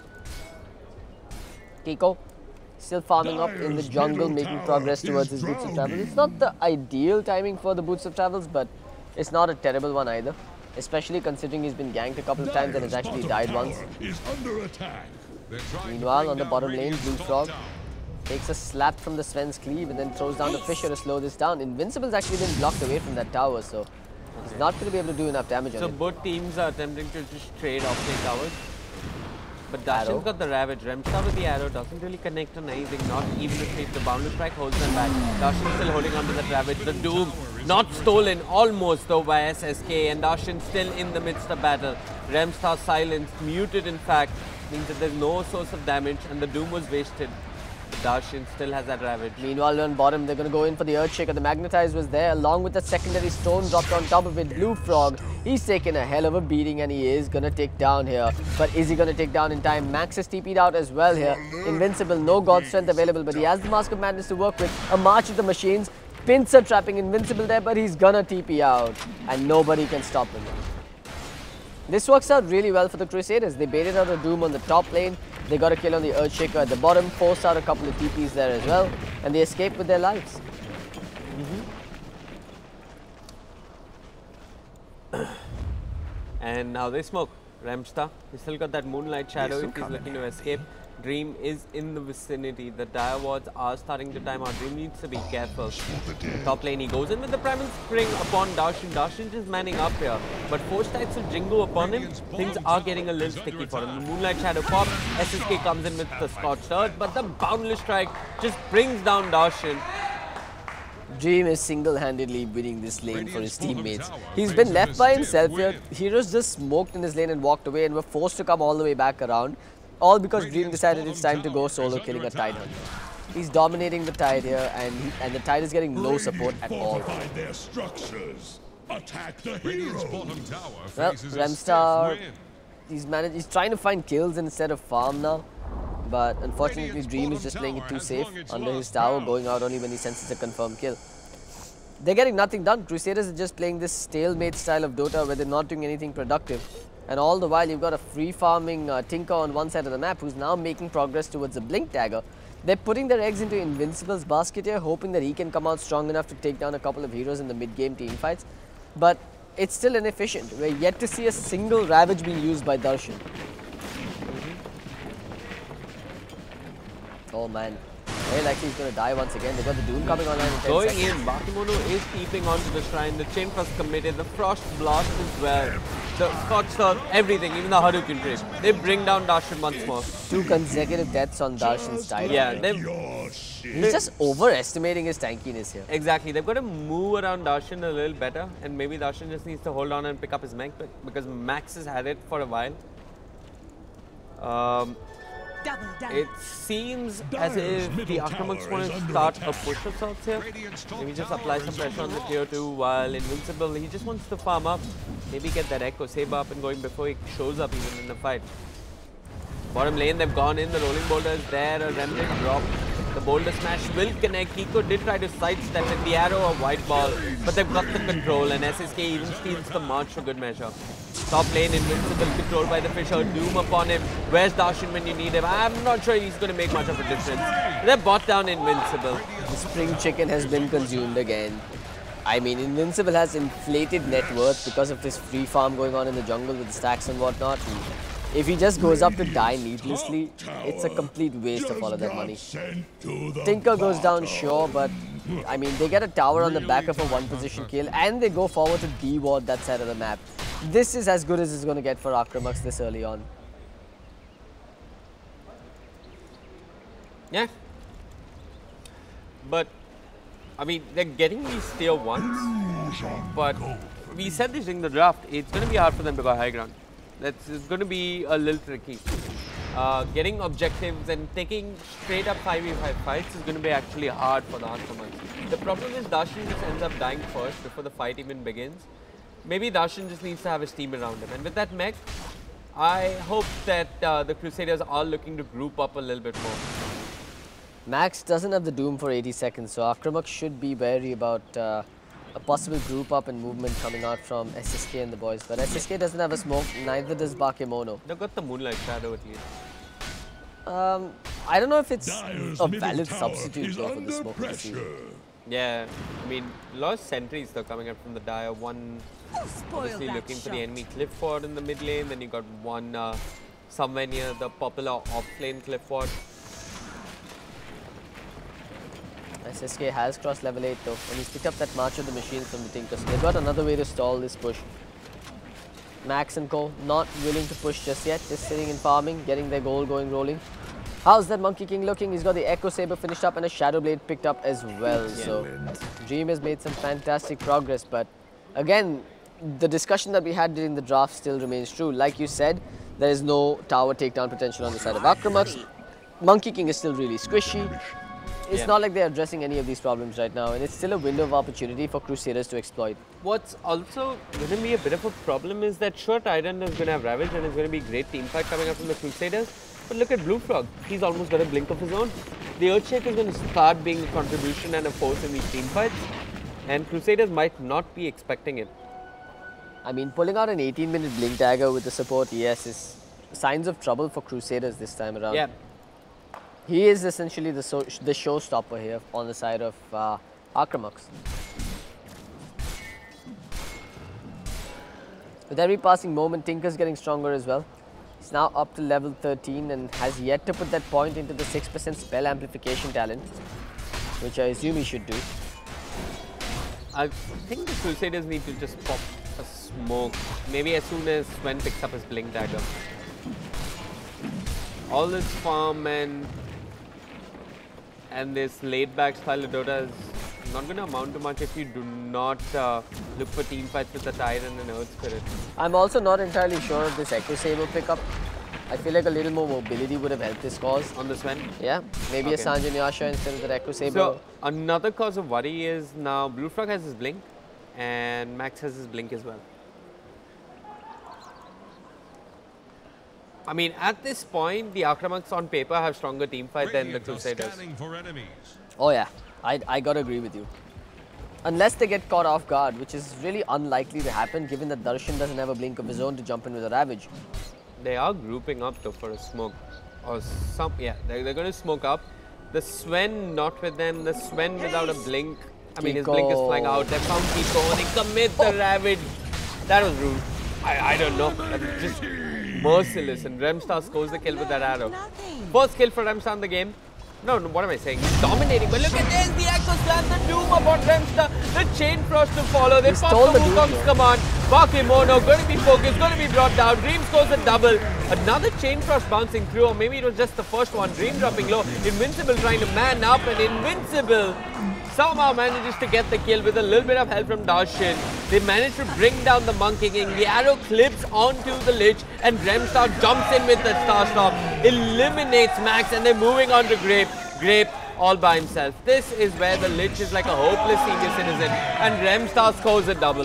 S2: Kiko still farming up in the jungle, making progress towards his Boots of Travels. It's not the ideal timing for the Boots of Travels, but it's not a terrible one either. Especially considering he's been ganked a couple of times and has actually died once. Meanwhile, on the bottom lane, Blue Frog takes a slap from the Sven's cleave and then throws down the Fissure to slow this down. Invincible's actually been blocked away from that tower, so he's not going to be able to do enough damage on
S3: So
S2: it.
S3: both teams are attempting to just trade off-lane towers. But
S2: Arrow.
S3: Darshan's got the Ravage. RemStar with the arrow doesn't really connect on anything, not even the creep. The Boundless Strike holds them back. Darshan's still holding on to that Ravage. The Doom not stolen, almost though by S S K, and Darshan still in the midst of battle. RemStar silenced, muted in fact, means that there's no source of damage and the Doom was wasted. Darshan still has that Ravage.
S2: Meanwhile, on bottom, they're going to go in for the Earthshaker. The Magnetize was there, along with the secondary stone dropped on top of it. Blue Frog, he's taken a hell of a beating and he is going to take down here. But is he going to take down in time? Max is T P'd out as well here. Invincible, no God Strength available, but he has the Mask of Madness to work with. A March of the Machines. Pincer trapping Invincible there, but he's going to T P out. And nobody can stop him. This works out really well for the Crusaders. They baited out a Doom on the top lane. They got a kill on the Earthshaker at the bottom, forced out a couple of T Ps there as well, and they escaped with their lives.
S3: Mm-hmm. And now they smoke. RemStar, he's still got that Moonlight Shadow if he's looking to escape. Dream is in the vicinity. The Dire Wards are starting to time out. Dream needs to be careful. Top lane, he goes in with the Primal Spring upon Darshan. Darshan just manning up here. But four stacks of Jingo upon him, things are getting a little sticky for him. The Moonlight Shadow pop, S S K comes in with the Scorched Earth, but the Boundless Strike just brings down Darshan.
S2: Dream is single-handedly winning this lane for his teammates. He's been left by himself here. Heroes just smoked in his lane and walked away and were forced to come all the way back around. All because Dream decided it's time to go solo, killing a Tide Hunter. He's dominating the Tide here, and he, and the Tide is getting no support at all.
S5: Their structures. Attack the Radiant's bottom tower
S2: Well,
S5: faces a
S2: RemStar,
S5: stiff win.
S2: he's managed. He's trying to find kills instead of farm now, but unfortunately, Dream is just playing it too safe under his tower, going out only when he senses a confirmed kill. They're getting nothing done. Crusaders are just playing this stalemate style of Dota where they're not doing anything productive. And all the while, you've got a free farming uh, Tinker on one side of the map who's now making progress towards a Blink Dagger. They're putting their eggs into Invincible's basket here, hoping that he can come out strong enough to take down a couple of heroes in the mid-game team fights. But it's still inefficient. We're yet to see a single Ravage being used by Darshan. Mm-hmm. Oh man. Very likely he's going to die once again. They've got the Doom coming online in ten
S3: Going
S2: seconds.
S3: in, Bakemono is keeping onto the shrine. The Chain Frost committed, the Frost Blast as well. The Scorched Earth, everything, even the Hadouken trip. They bring down Darshan once more.
S2: Two consecutive deaths on Darshan's Tide.
S3: Yeah, they've,
S2: He's just overestimating his tankiness here.
S3: exactly. They've got to move around Darshan a little better, and maybe Darshan just needs to hold on and pick up his mech, because Max has had it for a while. Um, It seems as if the Akramaks want to start a push of sorts here. Maybe just apply some pressure on the tier two while Invincible, he just wants to farm up. Maybe get that Echo Saber up and going before he shows up even in the fight. Bottom lane, they've gone in. The Rolling Boulder is there. A Remnant drop. The Boulder Smash will connect. Kiko did try to sidestep it. The arrow, a white ball. But they've got the control, and S S K even steals the March for good measure. Top lane, Invincible, controlled by the Fissure. Doom upon him. Where's Darshan when you need him? I'm not sure he's going to make much of a difference. They're bought down Invincible.
S2: The Spring Chicken has been consumed again. I mean, Invincible has inflated net worth because of this free farm going on in the jungle with stacks and whatnot. And if he just goes up to die needlessly, it's a complete waste of all of that money. Tinker goes down, sure, but I mean, they get a tower on the back of a one position kill and they go forward to de-ward that side of the map. This is as good as it's going to get for Akramaks this early on.
S3: Yeah. But, I mean, they're getting these tier ones, but we said this in the draft, it's going to be hard for them to go high ground. That's it's going to be a little tricky. uh, getting objectives and taking straight up five v five fights is going to be actually hard for the Akramaks. The problem is Darshan just ends up dying first before the fight even begins. Maybe Darshan just needs to have his team around him. And with that mech, I hope that uh, the Crusaders are looking to group up a little bit more.
S2: Max doesn't have the Doom for eighty seconds, so Akramaks should be wary about uh, a possible group up and movement coming out from S S K and the boys. But S S K doesn't have a smoke, neither does Bakemono.
S3: They've got the Moonlight Shadow at least.
S2: Um, I don't know if it's
S5: Dyer's
S2: a
S5: middle
S2: valid
S5: tower
S2: substitute
S5: is
S2: though for the
S5: under
S2: smoke.
S5: pressure.
S3: Yeah, I mean, a lot of sentries though coming up from the Dyer. One obviously looking for the enemy Clifford in the mid lane, then you got one uh, somewhere near the popular off-lane Clifford.
S2: S S K has crossed level eight though, and he's picked up that March of the Machines from the Tinker, so they've got another way to stall this push. Max and co not willing to push just yet, just sitting and farming, getting their goal going rolling. How's that Monkey King looking? He's got the Echo Saber finished up and a Shadow Blade picked up as well. Yeah. So Dream has made some fantastic progress, but again, the discussion that we had during the draft still remains true. Like you said, there is no tower takedown potential on the side of Akramaks. Monkey King is still really squishy. It's yeah. not like they're addressing any of these problems right now, and it's still a window of opportunity for Crusaders to exploit.
S3: What's also going to be a bit of a problem is that sure, Tyrant is going to have Ravage and it's going to be a great team fight coming up from the Crusaders. But look at Blue Frog. He's almost got a blink of his own. The Earthshake is going to start being a contribution and a force in these team fights, and Crusaders might not be expecting it.
S2: I mean, pulling out an eighteen minute blink dagger with the support, yes, is signs of trouble for Crusaders this time around.
S3: Yeah.
S2: He is essentially the, so the showstopper here on the side of uh, Akramaks. With every passing moment, Tinker's getting stronger as well. He's now up to level thirteen and has yet to put that point into the six percent spell amplification talent, which I assume he should do.
S3: I think the Crusaders need to just pop a smoke, maybe as soon as Sven picks up his blink dagger. All this farm and and this laid back style of Dota is not going to amount to much if you do not uh, look for team fights with the Tyrant and Earth Spirit.
S2: I'm also not entirely sure of this Echo Saber pickup. I feel like a little more mobility would have helped this cause.
S3: On the Sven?
S2: Yeah, maybe
S3: okay.
S2: a Sanjay Nyasha instead of the Echo Saber.
S3: So, another cause of worry is now Blue Frog has his blink and Max has his blink as well. I mean, at this point, the Akramaks on paper have stronger team fight than the Crusaders.
S2: Oh yeah, I, I gotta agree with you. Unless they get caught off guard, which is really unlikely to happen given that Darshan doesn't have a blink of his own to jump in with a Ravage.
S3: They are grouping up though for a smoke. Or some, yeah, they're, they're going to smoke up. The Sven not with them, the Sven without a blink. I mean, his blink is flying out. They found Kiko, they commit the Ravage. That was rude. I, I don't know. That's just merciless, and RemStar scores the kill with that arrow. First kill for RemStar in the game. No, no, what am I saying? He's dominating, but look at this, the Echo Slam, the Doom upon RemStar, the Chain Frost to follow. They pop the Wukong's command. Bakemono going to be focused, going to be brought down. Dream scores a double. Another Chain Frost bouncing through, or maybe it was just the first one. Dream dropping low. Invincible trying to man up, and Invincible somehow manages to get the kill with a little bit of help from Darshan. They manage to bring down the Monkey King. The arrow clips onto the Lich, and RemStar jumps in with that Star Stop, eliminates Max, and they're moving on to Grape. Grape all by himself. This is where the Lich is like a hopeless senior citizen, and RemStar scores a double.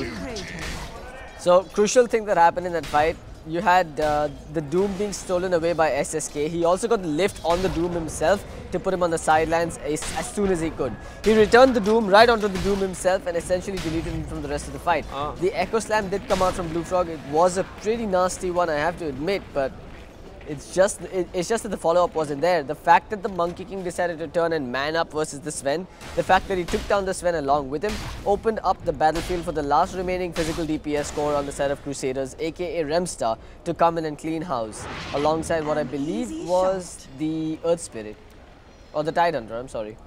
S2: So, crucial thing that happened in that fight, you had uh, the Doom being stolen away by S S K. He also got the lift on the Doom himself to put him on the sidelines as, as soon as he could. He returned the Doom right onto the Doom himself and essentially deleted him from the rest of the fight.
S3: Ah.
S2: The Echo Slam did come out from Blue Frog. It was a pretty nasty one, I have to admit, but it's just it, it's just that the follow-up wasn't there. The fact that the Monkey King decided to turn and man up versus the Sven, the fact that he took down the Sven along with him, opened up the battlefield for the last remaining physical D P S score on the side of Crusaders, aka RemStar, to come in and clean house, alongside what I believe was the Earth Spirit, or the Tidehunter, I'm sorry.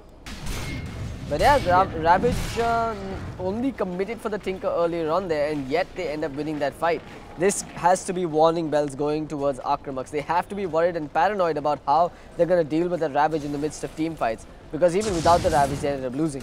S2: But yeah, Ra Ravage uh, only committed for the Tinker earlier on there, and yet they end up winning that fight. This has to be warning bells going towards Akramaks. They have to be worried and paranoid about how they're going to deal with the Ravage in the midst of team fights, because even without the Ravage, they ended up losing.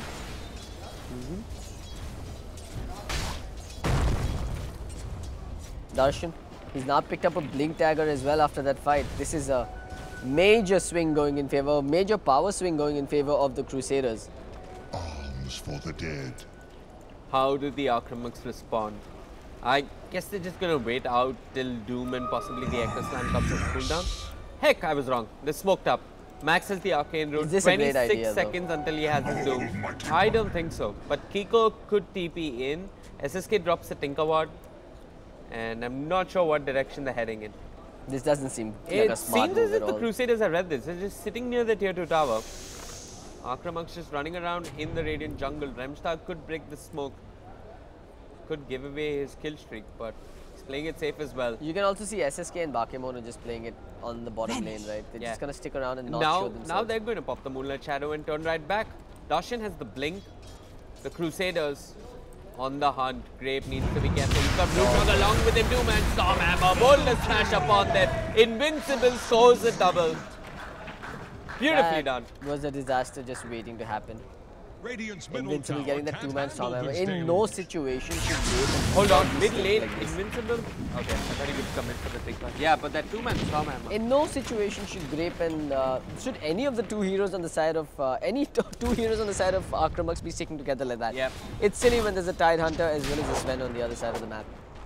S2: Mm-hmm. Darshan He's now picked up a Blink Dagger as well after that fight. This is a major swing going in favor, a major power swing going in favor of the Crusaders.
S5: Arms for the dead.
S3: How do the Akramaks respond? I guess they're just going to wait out till Doom and possibly the Echo Slam comes on cooldown. Heck, I was wrong. They're smoked up. Max has the Arcane Root.
S2: Is this a great
S3: twenty-six
S2: idea,
S3: seconds
S2: though?
S3: until he has his Doom. I don't think so. But Kiko could T P in. S S K drops the Tinker Ward. And I'm not sure what direction they're heading in.
S2: This doesn't seem like
S3: It
S2: a smart
S3: seems
S2: move
S3: as if
S2: at
S3: the
S2: all.
S3: Crusaders have read this. They're just sitting near the tier two tower. Akramaks just running around in the Radiant jungle. RemStar could break the smoke. Could give away his kill streak, but he's playing it safe as well.
S2: You can also see S S K and Bakemono just playing it on the bottom lane, right? They're
S3: Yeah.
S2: just going to stick around and not
S3: now,
S2: show themselves.
S3: now they're going to pop the Moonlight Shadow and turn right back. Darshan has the blink. The Crusaders on the hunt. Grape needs to be careful. He's got Rootdog along with him. Two-man Stormhammer. Boulder smash upon them. Invincible scores a double. Beautifully
S2: That
S3: done.
S2: was a disaster just waiting to happen.
S5: Radiant's middle
S2: Invincible
S5: tower
S2: getting that
S5: can't
S2: two-man
S5: handle
S2: Stormhammer.
S5: this
S2: In
S5: deluge.
S2: no situation should Grape and
S3: Hold on,
S2: Rootdog be
S3: mid
S2: safe
S3: lane,
S2: like this.
S3: Invincible. Okay, I thought he would commit for the thing. Yeah, but that two-man Stormhammer.
S2: In no situation should Grape and uh, should any of the two heroes on the side of uh, any t two heroes on the side of Akramaks be sticking together like that.
S3: Yep.
S2: It's silly when there's a Tide Hunter as well as a Sven on the other side of the map.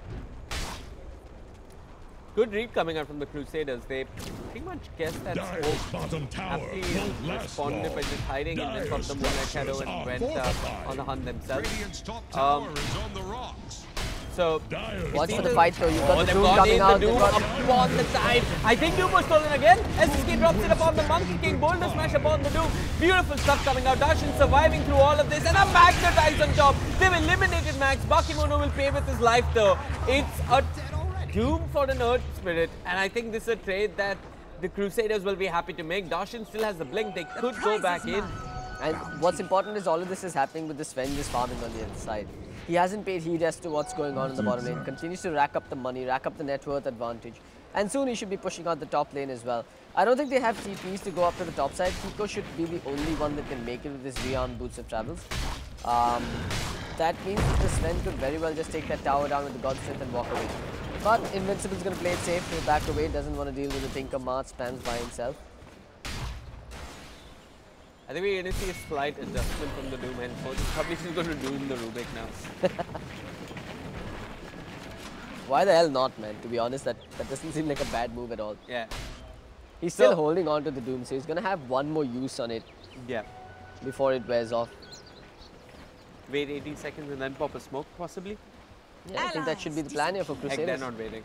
S3: Good read coming out from the Crusaders. They pretty much guessed that
S5: Dire's
S3: smoke.
S5: bottom tower
S3: Aptly
S5: won't last
S3: responded
S5: long.
S3: by just hiding and then
S5: Dire's
S3: got the Moonlight Shadow
S5: structures
S3: and
S5: are
S3: went uh,
S5: fortified.
S3: on the hunt themselves.
S5: Radiant's top
S3: Um,
S5: tower is on the rocks.
S3: So,
S5: Dire's
S2: Watch for
S5: bottom
S2: the fight though. You've
S3: oh,
S2: got the
S3: they've
S2: Doom
S3: gone
S2: coming
S3: in,
S2: out.
S3: the
S2: They've
S3: Doom
S2: got
S3: upon the side. I think Doom was stolen again. S S K drops it upon the Monkey King. Boulder smash upon the Doom. Beautiful stuff coming out. Darshan surviving through all of this. And a Magnetize on top. They've eliminated Max. Bakemono will pay with his life though. It's a Doom for an Earth Spirit. And I think this is a trade that the Crusaders will be happy to make. Darshan still has the blink. They could go back in.
S2: And what's important is all of this is happening with the Sven just farming on the other side. He hasn't paid heed as to what's going on in the bottom lane. Continues to rack up the money, rack up the net worth advantage. And soon he should be pushing out the top lane as well. I don't think they have T Ps to go up to the top side. Kiko should be the only one that can make it with his rearmed boots of travels. Um, that means that the Sven could very well just take that tower down with the God Strength and walk away. But Invincible's going to play it safe, he'll back away, doesn't want to deal with the Tinker Mart, spams by himself.
S3: I think we're going to see a slight adjustment from the Doom henceforth. He's probably just going to Doom the Rubik now.
S2: Why the hell not, man? To be honest, that, that doesn't seem like a bad move at all.
S3: Yeah.
S2: He's still
S3: So-
S2: holding on to the Doom, so he's going to have one more use on it
S3: Yeah.
S2: before it wears off.
S3: Wait eighteen seconds and then pop a smoke, possibly.
S2: Yeah, I think that should be the plan here for
S3: Heck, they're
S2: Crusaders.
S3: not waiting.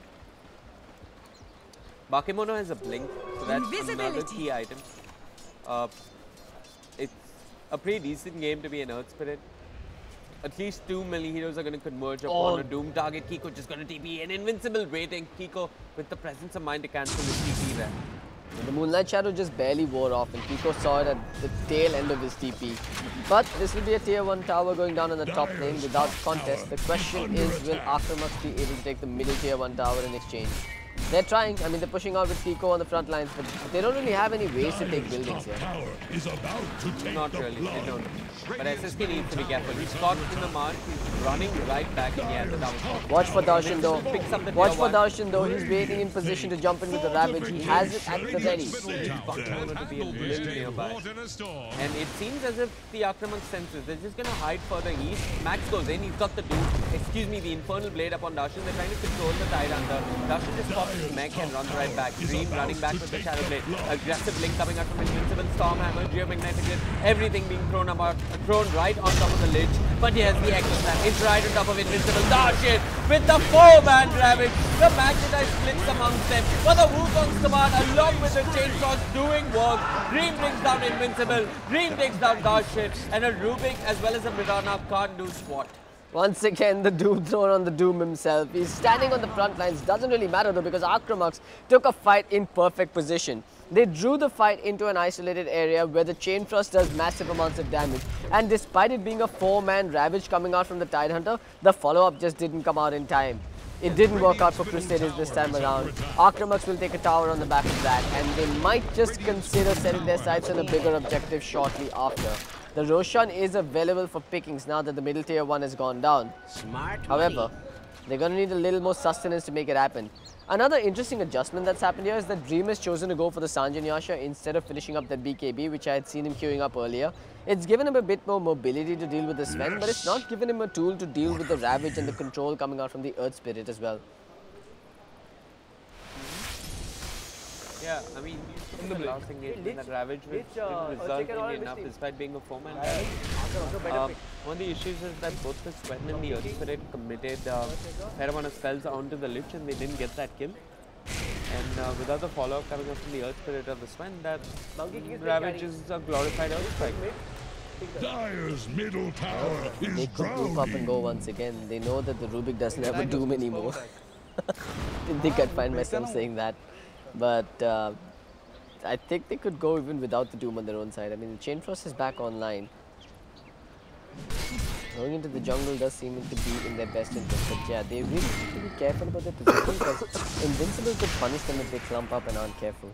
S3: Bakemono has a blink, so that's another
S4: Invisibility.
S3: key item. Uh, it's a pretty decent game to be an Earth Spirit. At least two melee heroes are going to converge upon
S2: Oh.
S3: a Doom target. Kiko just going to T P in. Invincible waiting. Kiko with the presence of mind to cancel his T P there.
S2: The Moonlight Shadow just barely wore off and Kiko saw it at the tail end of his T P. But this will be a tier one tower going down on the top lane without contest. The question is, will Akramaks be able to take the middle tier one tower in exchange? They're trying, I mean they're pushing out with Kiko on the front lines, but they don't really have any ways to take buildings here.
S5: Tower is about to take
S3: Not
S5: the
S3: really,
S5: blood.
S3: they don't. But S S K needs to be careful. He's caught in the mark, he's running right back and he has the tower.
S2: Watch for Darshan though.
S3: Picks up the
S2: Watch
S3: tier
S2: for
S3: one.
S2: Darshan though. He's waiting in position to jump in with the Ravage. He has it at the ready.
S3: Bakemono to be a little nearby. And it seems as if the Akramaks senses they're just going to hide further east. Max goes in, he's got the Doom, excuse me, the Infernal Blade upon Darshan. They're trying to control the Tide Hunter. Darshan just pops his mech and runs right back. Dream running back with the Shadow Blade. Aggressive link coming out from Invincible, Stormhammer, Geomagnetic, everything being thrown about, thrown right on top of the ledge. But he has the Echo Slam. It's right on top of Invincible. Darshan with the four-man Ravage. The Magnetize splits amongst them. But the Wukong's command along with the Chainsaws doing work. Dream brings down Invincible. Dream takes down Darshan. And a Rubik as well as a Mirana can't do squat.
S2: Once again, the Doom thrown on the Doom himself. He's standing on the front lines. Doesn't really matter though because Akramaks took a fight in perfect position. They drew the fight into an isolated area where the Chain Frost does massive amounts of damage. And despite it being a four-man Ravage coming out from the Tide Hunter, the follow-up just didn't come out in time. It didn't work out for Crusaders this time around. Akramaks will take a tower on the back of that and they might just consider setting their sights on a bigger objective shortly after. The Roshan is available for pickings now that the middle tier one has gone down.
S4: Smart
S2: However, They're going to need a little more sustenance to make it happen. Another interesting adjustment that's happened here is that Dream has chosen to go for the Sanjay Yasha instead of finishing up that B K B, which I had seen him queuing up earlier. It's given him a bit more mobility to deal with the Sven, but it's not given him a tool to deal with the Ravage and the control coming out from the Earth Spirit as well.
S3: Yeah, I mean, in the last engagement, that Ravage was didn't result in enough despite being a four-man. Um, one of the issues is that both the Sven and the Earth Spirit committed uh, a fair amount of spells onto the Lich and they didn't get that kill. And uh, without the follow-up coming up from the Earth Spirit or the Sven, that Ravage is a glorified Earth Strike.
S5: Dire's middle tower is
S2: They could group up and go once again. They know that the Rubik doesn't have a Doom anymore. Didn't think I'd find myself saying that. But uh, I think they could go even without the Doom on their own side. I mean, the Chain Frost is back online. Going into the jungle does seem to be in their best interest. But yeah, they really need to be careful about their position because Invincible could punish them if they clump up and aren't careful.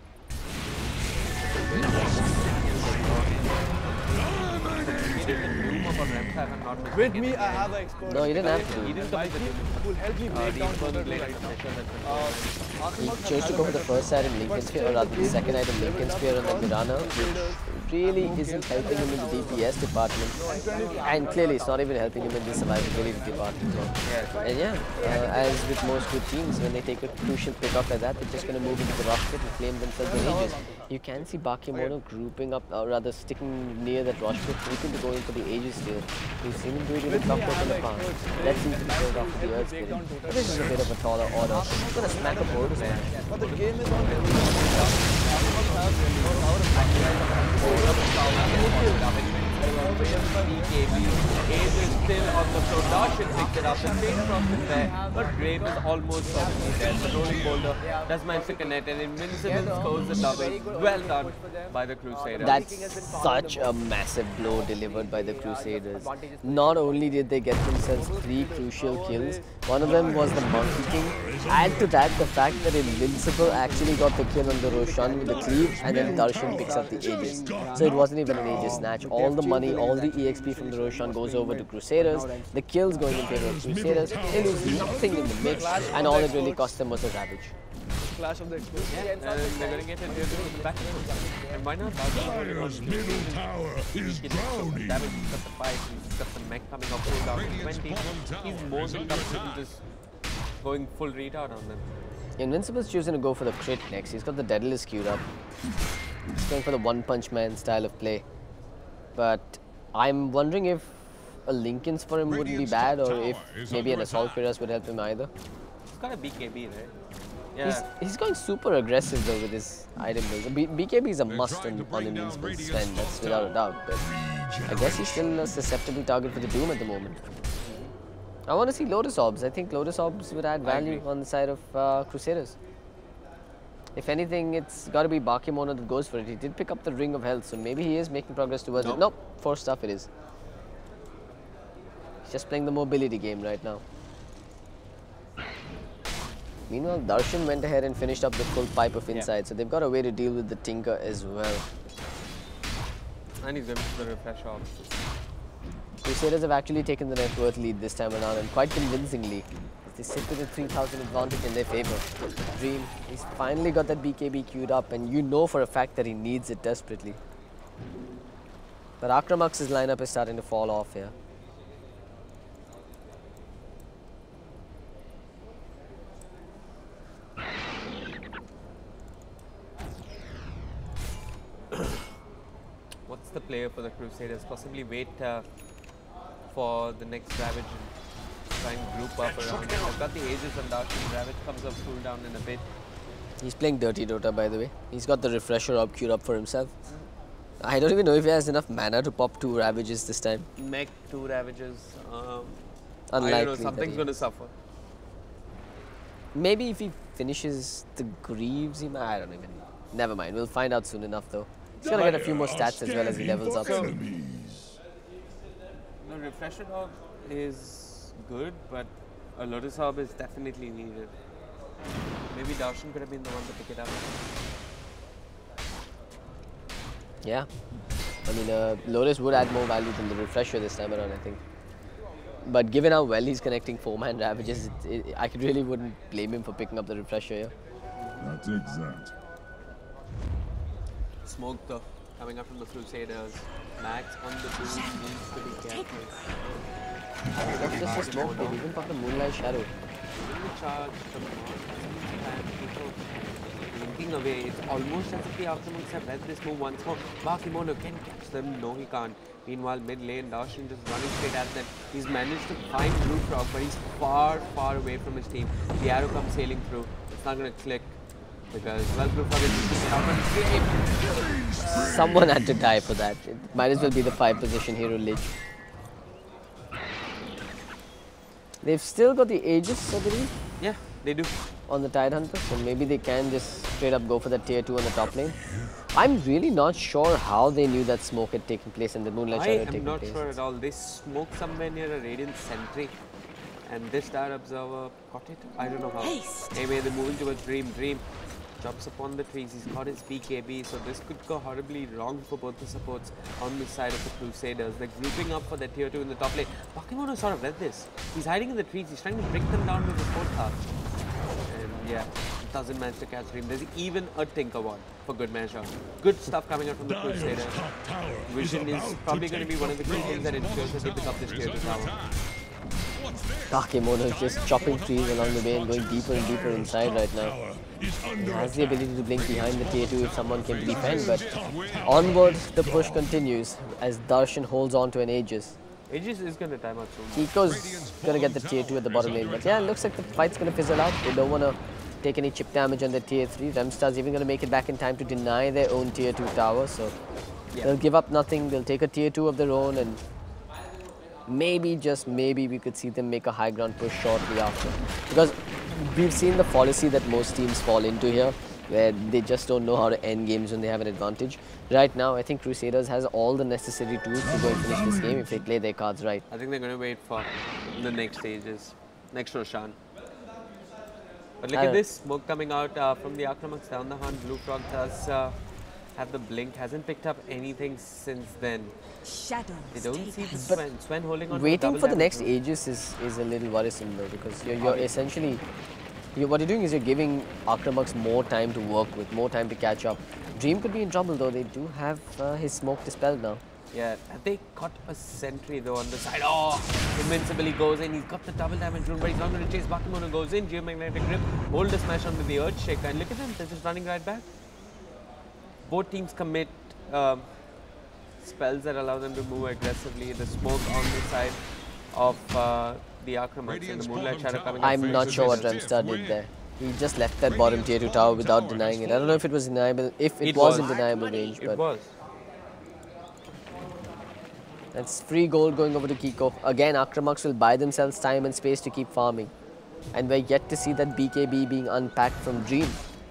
S1: With me, I have an expert.
S2: No, you didn't have to do
S3: He
S2: it.
S3: didn't come with the Doom.
S1: Who will help me break down Dota two right now.
S2: He chose to go for the first item Lincoln Spear, or rather the second item Lincoln Spear on the Mirana, which really isn't helping him in the D P S department. And clearly it's not even helping him in the survivability department. And yeah, uh, as with most good teams, when they take a crucial pick up like that, they're just going to move into the rock pit and claim themselves the Aegis. You can see Bakemono grouping up, or rather sticking near that rock pit, hoping to go in for the Aegis steal. We've seen him do it with Clockwork in the past. Let's see if he can throw it off the Earth Spirit. But this is a bit of a taller order. He's going to smack a board smash.
S1: But the game is on.
S3: Ace is still on the floor. Darshan picked it up. The Chain Frost is there, but Grave is almost probably there. The rolling boulder does manage to connect, and Invincible scores the double. Well done by the Crusaders.
S2: That's such a massive blow delivered by the Crusaders. Not only did they get themselves three crucial kills, one of them was the Monkey King. Add to that the fact that Invincible actually got the kill on the Roshan with the cleave, and then Darshan picks up the Aegis. So it wasn't even an Aegis snatch. All the money, all the E X P from the Roshan goes over to Crusaders. The kills going in favor of Crusaders. They lose nothing in the mix, and all it really cost them was a Ravage.
S1: Clash of the Explosives.
S3: Yeah, uh, they're going to get it in the back. And why not?
S5: Dire's middle tower is drowning.
S3: Damage, he's got the five, he's got the mech coming up full down to twenty. He's more than comfortable just going full retard on them.
S2: Invincible's choosing to go for the crit next. He's got the Daedalus queued up. He's going for the One Punch Man style of play. But I'm wondering if a Lincoln's for him wouldn't be bad, or if maybe an Assault Cuirass would help him either.
S3: He's got a B K B, right? Yeah.
S2: He's, he's going super aggressive though with his item build. B BKB is a must on, on Invincible Sven, that's without a doubt. But I guess he's still a susceptible target for the Doom at the moment. I want to see Lotus Orbs. I think Lotus Orbs would add value on the side of uh, Crusaders. If anything, it's got to be Bakemono that goes for it. He did pick up the Ring of Health, so maybe he is making progress towards
S3: nope.
S2: it. Nope, force stuff it is. He's just playing the mobility game right now. Meanwhile, Darshan went ahead and finished up the full pipe of Insight, yeah. So they've got a way to deal with the Tinker as well.
S3: And he's going for the refresh off.
S2: Crusaders have actually taken the net worth lead this time around, and quite convincingly. They sit with a three thousand advantage in their favor. Dream, he's finally got that B K B queued up, and you know for a fact that he needs it desperately. But Akramaks' lineup is starting to fall off here.
S3: What's the player for the Crusaders? Possibly wait uh, for the next Ravage and try and group up around it. I've got the Aegis on Darshan. Ravage comes up cooldown in a bit.
S2: He's playing Dirty Dota, by the way. He's got the Refresher Orb queued up for himself. I don't even know if he has enough mana to pop two Ravages this time.
S3: Mech, two Ravages. Um,
S2: Unlikely.
S3: I don't know, something's going to suffer.
S2: Maybe if he finishes the Greaves, he might. I don't even know. Never mind. We'll find out soon enough, though. He's going to get a few more stats as well as he levels up.
S3: The Refresher Orb is good, but a Lotus Orb is definitely needed. Maybe Darshan could have been the one to pick it up.
S2: Yeah. I mean, uh, Lotus would add more value than the Refresher this time around, I think. But given how well he's connecting four-man ravages, it, it, I could really wouldn't blame him for picking up the refresher here.
S5: That's exact.
S3: Smoke though, coming up from the Crusaders. Max on the boost needs to be careful.
S2: That's just a smoke, they even pop the Moonlight Shadow.
S3: In the charge from and people blinking away. It's almost as if the Akramaks have read this move once more. Bakimono can catch them. No, he can't. Meanwhile, mid lane, Darshan just running straight at them. He's managed to find Blue Frog, but he's far, far away from his team. The arrow comes sailing through. It's not going to click because, well, Blue Frog is just out on his game.
S2: Someone had to die for that. It might as well be the five position hero Lich. They've still got the Aegis, I believe.
S3: Yeah, they do.
S2: On the Tidehunter, so maybe they can just straight up go for that tier two on the top lane. I'm really not sure how they knew that smoke had taken place and the Moonlight Shadow had taken place.
S3: I am not sure at all. They smoked somewhere near a Radiant Sentry and this Star Observer got it. I don't know how.
S4: Haste.
S3: Anyway, they're moving towards Dream. Dream jumps upon the trees. He's got his B K B, so this could go horribly wrong for both the supports on the side of the Crusaders. They're grouping up for their tier two in the top lane. Bakimono sort of read this. He's hiding in the trees. He's trying to bring them down with his Portal. And yeah, doesn't manage to catch Dream. There's even a Tinker Ward for good measure. Good stuff coming out from the Crusaders. Vision is probably going to be one of the key things that ensures that they pick up this tier two tower.
S2: Bakimono is just chopping trees along the way and going deeper and deeper inside right now. He has the ability to blink behind the tier two if someone came to defend, but onwards the push continues as Darshan holds on to an Aegis.
S3: Aegis is going to time out soon.
S2: Kiko's going to get the tier two at the bottom lane, but yeah, it looks like the fight's going to fizzle out. They don't want to take any chip damage on their tier three. RemStar's even going to make it back in time to deny their own tier two tower, so yeah. They'll give up nothing. They'll take a tier two of their own, and maybe, just maybe, we could see them make a high ground push shortly after. Because we've seen the fallacy that most teams fall into here, where they just don't know how to end games when they have an advantage. Right now, I think Crusaders has all the necessary tools to go and finish this game if they play their cards right.
S3: I think they're going to wait for the next stages, next Roshan. But look at this, smoke coming out uh, from the Akramaks down the hunt. Blue Frog does uh, have the blink, hasn't picked up anything since then.
S4: Shadows
S3: they don't see the
S2: but
S3: Sven. Sven holding on
S2: waiting
S3: to
S2: for the next
S3: room.
S2: Aegis is, is a little worrisome though, because you're, you're essentially, you're, what you're doing is you're giving Akramaks more time to work with, more time to catch up. Dream could be in trouble though, they do have uh, his smoke dispelled now.
S3: Yeah, they got a sentry though on the side. Oh, Invincible, he goes in. He's got the double damage rune, but he's not going to chase. Bakimono goes in. Geomagnetic Grip, hold the smash onto the Earthshaker. And look at them, they're just running right back. Both teams commit um, spells that allow them to move aggressively. The smoke on the side of uh, the Akramaks and the Moonlight Shadow coming
S2: I'm
S3: up.
S2: not sure what RemStar did there. He just left that bottom tier two tower without denying it. I don't know if it was deniable, if it,
S3: It
S2: was,
S3: was.
S2: in deniable range,
S3: It
S2: but
S3: was.
S2: that's free gold going over to Kiko. Again, Akramaks will buy themselves time and space to keep farming. And we're yet to see that B K B being unpacked from Dream.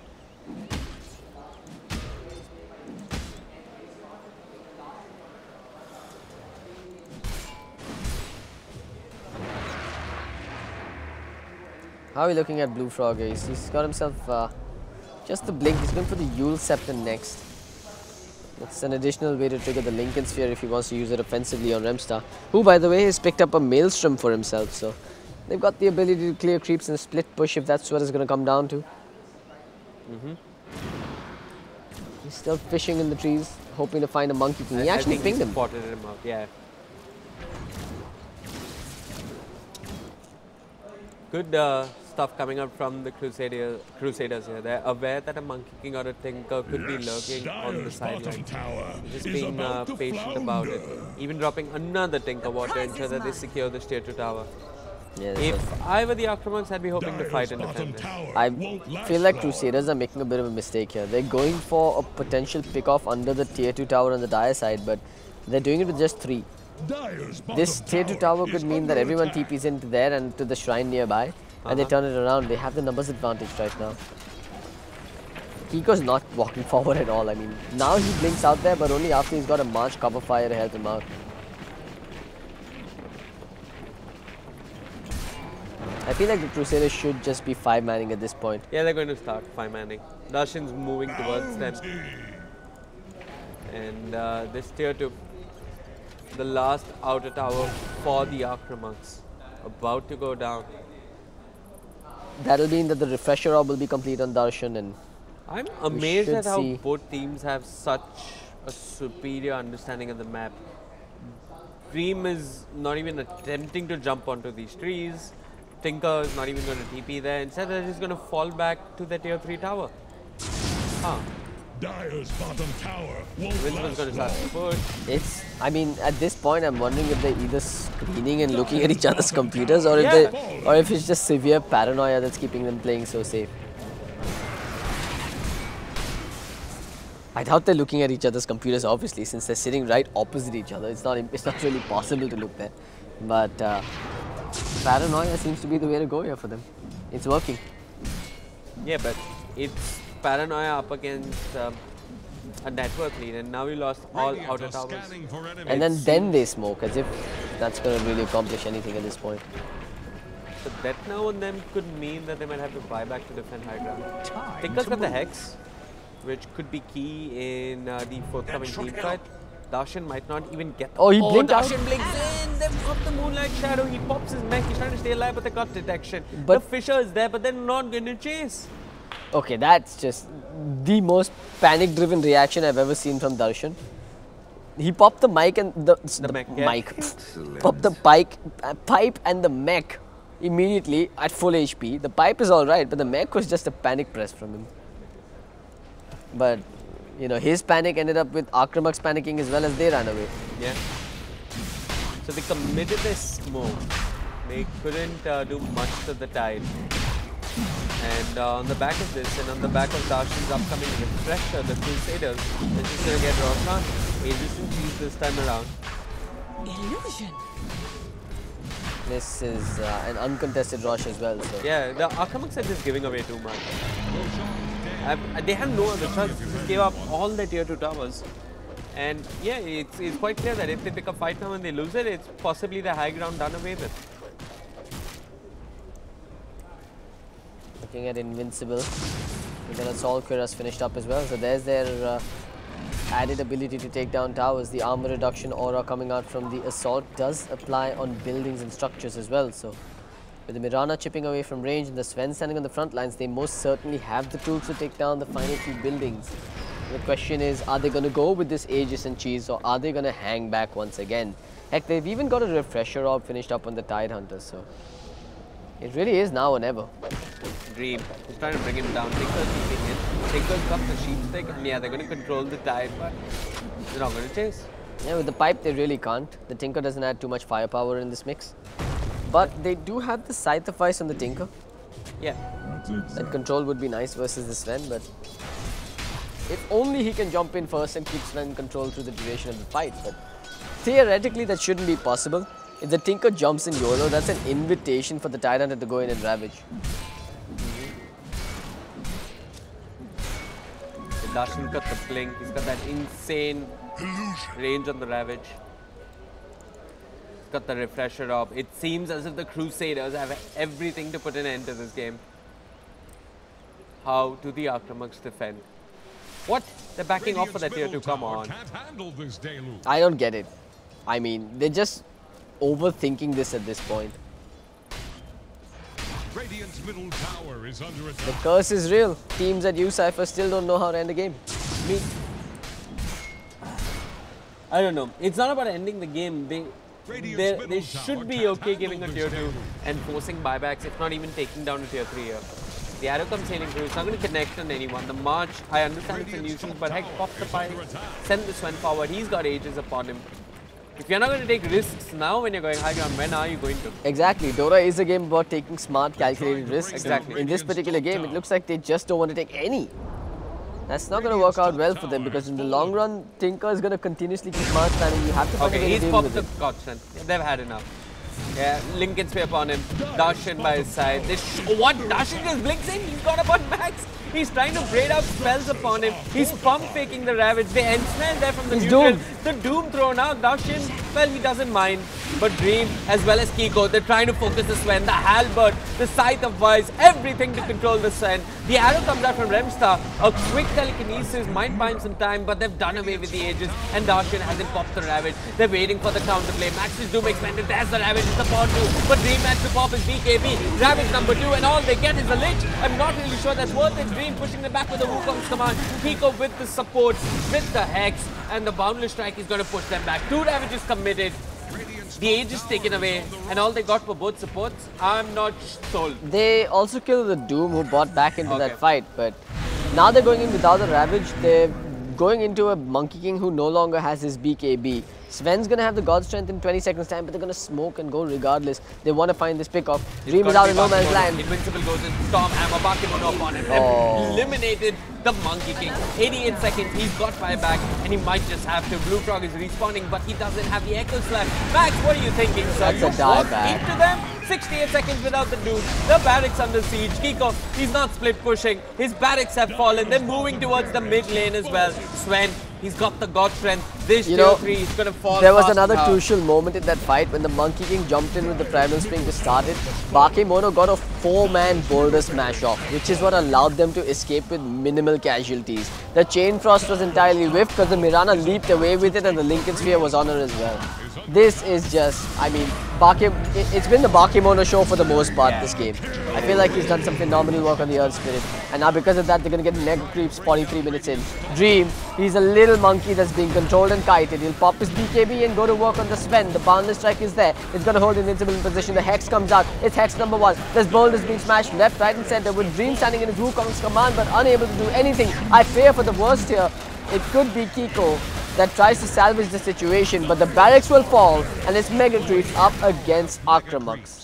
S2: How are we looking at Blue Frog? He's, he's got himself uh, just the blink. He's going for the Yule Scepter next. It's an additional way to trigger the Lincoln Sphere if he wants to use it offensively on RemStar, who, by the way, has picked up a Maelstrom for himself. So they've got the ability to clear creeps and split push if that's what it's going to come down to.
S3: Mm-hmm.
S2: He's still fishing in the trees, hoping to find a Monkey King. He
S3: I,
S2: actually
S3: I think
S2: pinged
S3: he
S2: him.
S3: spotted him out, yeah. Good uh, stuff coming out from the Crusader, Crusaders here. They're aware that a Monkey King or a Tinker could be lurking on the sideline. Just being uh, patient about it. Even dropping another Tinker Ward to ensure that they secure this tier two tower.
S2: Yeah,
S3: if I were the Akramaks, I'd be hoping to fight and defend this.
S2: I feel like Crusaders are making a bit of a mistake here. They're going for a potential pick-off under the tier two tower on the Dire side, but they're doing it with just three. This tier two tower could mean that everyone T Ps into there and to the shrine nearby, and uh-huh. they turn it around. They have the numbers advantage right now. Kiko's not walking forward at all. I mean, now he blinks out there, but only after he's got a March cover fire to help him out. I feel like the Crusaders should just be five manning at this point.
S3: Yeah, they're going to start five manning. Darshan's moving towards them. And uh, this tier two The last outer tower for the Akramaks. About to go down.
S2: That'll mean that the refresher orb will be complete on Darshan, and
S3: I'm amazed
S2: should
S3: at how
S2: see-
S3: both teams have such a superior understanding of the map. Dream is not even attempting to jump onto these trees. Tinker is not even going to T P there. Instead, they're just going to fall back to the tier three tower. Huh.
S5: Dire's bottom tower won't
S3: Windsman's going to
S5: last
S3: start
S5: long.
S3: to push.
S2: it's, I mean, at this point, I'm wondering if they're either screening and looking at each other's computers, or if
S3: Yeah.
S2: they, or if it's just severe paranoia that's keeping them playing so safe. I doubt they're looking at each other's computers, obviously, since they're sitting right opposite each other. It's not, it's not really possible to look there. But uh, paranoia seems to be the way to go here for them. It's working.
S3: Yeah, but it's paranoia up against um, a network lead, and now we lost all
S5: Radiant
S3: outer
S5: are
S3: towers.
S5: scanning for enemies.
S2: And then, then they smoke, as if that's going to really accomplish anything at this point.
S3: So that now on them could mean that they might have to buy back to defend high ground.
S5: Time
S3: Tinker's
S5: to
S3: got the
S5: move.
S3: Hex, which could be key in uh, the forthcoming
S5: should
S3: team
S5: help.
S3: fight. Darshan might not even get.
S2: Oh, he blinked out.
S3: Darshan blinks in. They've got the Moonlight Shadow. He pops his mech. He's trying to stay alive, but they got detection.
S2: But-
S3: the Fisher is there, but they're not going to chase.
S2: Okay, that's just the most panic-driven reaction I've ever seen from Darshan. He popped the mic and the, the,
S3: mech, yeah.
S2: mic, popped the pipe, uh, pipe and the mech immediately at full H P. The pipe is all right, but the mech was just a panic press from him. But you know, his panic ended up with Akramaks panicking as well as they ran away.
S3: Yeah. So they committed their smoke. They couldn't uh, do much to the tide. And uh, on the back of this, and on the back of Darshan's upcoming refresher, the Crusaders, they're just going to get Roshan. Aegis and Cheese this time around.
S4: Illusion.
S2: This is uh, an uncontested rush as well. So.
S3: Yeah, the Akramaks are just giving away too much. Uh, they have no other choice. They just gave up all their tier two towers. And yeah, it's, it's quite clear that if they pick a fight now and they lose it, it's possibly the high ground done away with.
S2: Looking at Invincible, with an Assault Cuirass finished up as well. So there's their uh, added ability to take down towers. The armor reduction aura coming out from the Assault does apply on buildings and structures as well. So with the Mirana chipping away from range and the Sven standing on the front lines, they most certainly have the tools to take down the final few buildings. The question is, are they going to go with this Aegis and Cheese, or are they going to hang back once again? Heck, they've even got a refresher orb finished up on the Tide Hunters, so it really is now or never.
S3: Dream. He's trying to bring him down. Tinker's keeping it. Tinker's got the sheep stick, and yeah, they're going to control the tide, but they're not going to chase.
S2: Yeah, with the pipe, they really can't. The Tinker doesn't add too much firepower in this mix. But they do have the Scythe of Ice on the Tinker.
S3: Yeah.
S2: That control would be nice versus the Sven, but if only he can jump in first and keep Sven in control through the duration of the fight. But theoretically, that shouldn't be possible. If the Tinker jumps in YOLO, that's an invitation for the Tide Hunter to go in and ravage.
S3: Darshan's got the blink. He's got that insane range on the ravage. He's got the refresher up. It seems as if the Crusaders have everything to put an end to this game. How do the Akramaks defend? What? They're backing off for that tier two. Come on.
S5: Can't handle this deluge.
S2: I don't get it. I mean, they're just overthinking this at this point.
S5: Radiant's middle tower is under
S2: The
S5: attack.
S2: curse is real. Teams at Ucypher still don't know how to end a game.
S3: Me. I don't know. It's not about ending the game. They
S5: Radiant's
S3: they,
S5: middle
S3: they
S5: tower
S3: should be
S5: can't
S3: okay
S5: handle
S3: giving a
S5: this
S3: tier two
S5: deluge.
S3: and forcing buybacks, if not even taking down a tier three here. The arrow comes sailing through. It's not going to connect on anyone. The march, I understand it's a
S5: Radiant's
S3: nuisance,
S5: top
S3: but heck,
S5: tower
S3: pop the
S5: is
S3: pipe.
S5: under attack.
S3: Send the Sven forward. He's got ages upon him. If you're not going to take risks now when you're going high ground, when are you going to?
S2: Exactly. Dota is a game about taking smart, calculated risks.
S3: Exactly.
S2: In this particular game, it looks like they just don't want to take any. That's not going to work out well for them, because in the long run, Tinker is going to continuously keep smart spamming. You have to find a
S3: Okay,
S2: way to
S3: he's
S2: deal
S3: popped
S2: with
S3: the
S2: it.
S3: Gotchan. Yeah, they've had enough. Yeah, Lincoln Sphere upon him. Darshan by his side. They sh what? Darshan just blinks in. He's got up on max. He's trying to braid out spells upon him. He's pump faking the Ravage. The ensnare there from the
S2: He's
S3: neutral.
S2: doomed.
S3: The Doom thrown out. Darshan, well, he doesn't mind. But Dream, as well as Kiko, they're trying to focus the Sven, the Halberd, the Scythe of Vice, everything to control the Sven. The arrow comes out from RemStar. A quick telekinesis might buy him some time, but they've done away with the Aegis. And Darshan hasn't popped the Ravage. They're waiting for the counterplay. Max's Doom expanded. There's the Ravage. It's the pawn two. But Dream managed to pop his B K B. Ravage number two, and all they get is a Lich. I'm not really sure that's worth it. Dream pushing them back with the Wukong's command. Kiko with the supports, with the Hex, and the Boundless Strike is going to push them back. Two Ravages committed. The Age is taken away, and all they got were both supports. I'm not sold.
S2: They also killed the Doom who bought back into
S3: Okay.
S2: that fight, but now they're going in without the Ravage. They're going into a Monkey King who no longer has his B K B. Sven's going to have the God Strength in twenty seconds time, but they're going to smoke and go regardless. They want to find this pick-off. Dream is out in no man's land.
S3: Invincible goes in, Storm Hammer, Bakemono upon him.
S2: Oh.
S3: Eliminated the Monkey King. eighty-eight seconds, he's got fire back, and he might just have to. Blue Frog is respawning, but he doesn't have the Echo Slash. Max, what are you thinking, sir?
S2: That's a
S3: You
S2: die
S3: walked
S2: back.
S3: into them? sixty-eight seconds without the Doom. The barracks under siege. Kiko, he's not split pushing. His barracks have fallen. They're moving towards the mid lane as well. Sven, he's got the God Strength. This
S2: You
S3: tier
S2: know,
S3: three is going to fall
S2: There was
S3: fast
S2: another
S3: now.
S2: crucial moment in that fight when the Monkey King jumped in with the Primal Spring to start it. Bakemono got a four-man boulder smash off, which is what allowed them to escape with minimal casualties. The Chain Frost was entirely whiffed because the Mirana leaped away with it and the Lincoln Sphere was on her as well. This is just, I mean, Bake, it, it's been the Bakemono show for the most part this game. I feel like he's done some phenomenal work on the Earth Spirit. And now because of that, they're going to get Neg Creeps forty-three minutes in. Dream, he's a little monkey that's being controlled and kited. He'll pop his B K B and go to work on the Sven. The Boundless Strike is there. It's going to hold Invincible in position. The Hex comes out. It's Hex number one. There's boulders being smashed left, right and center with Dream standing in his Wukong's command but unable to do anything. I fear for the worst here. It could be Kiko that tries to salvage the situation, but the barracks will fall and it's Mega Creeps up against Akramaks.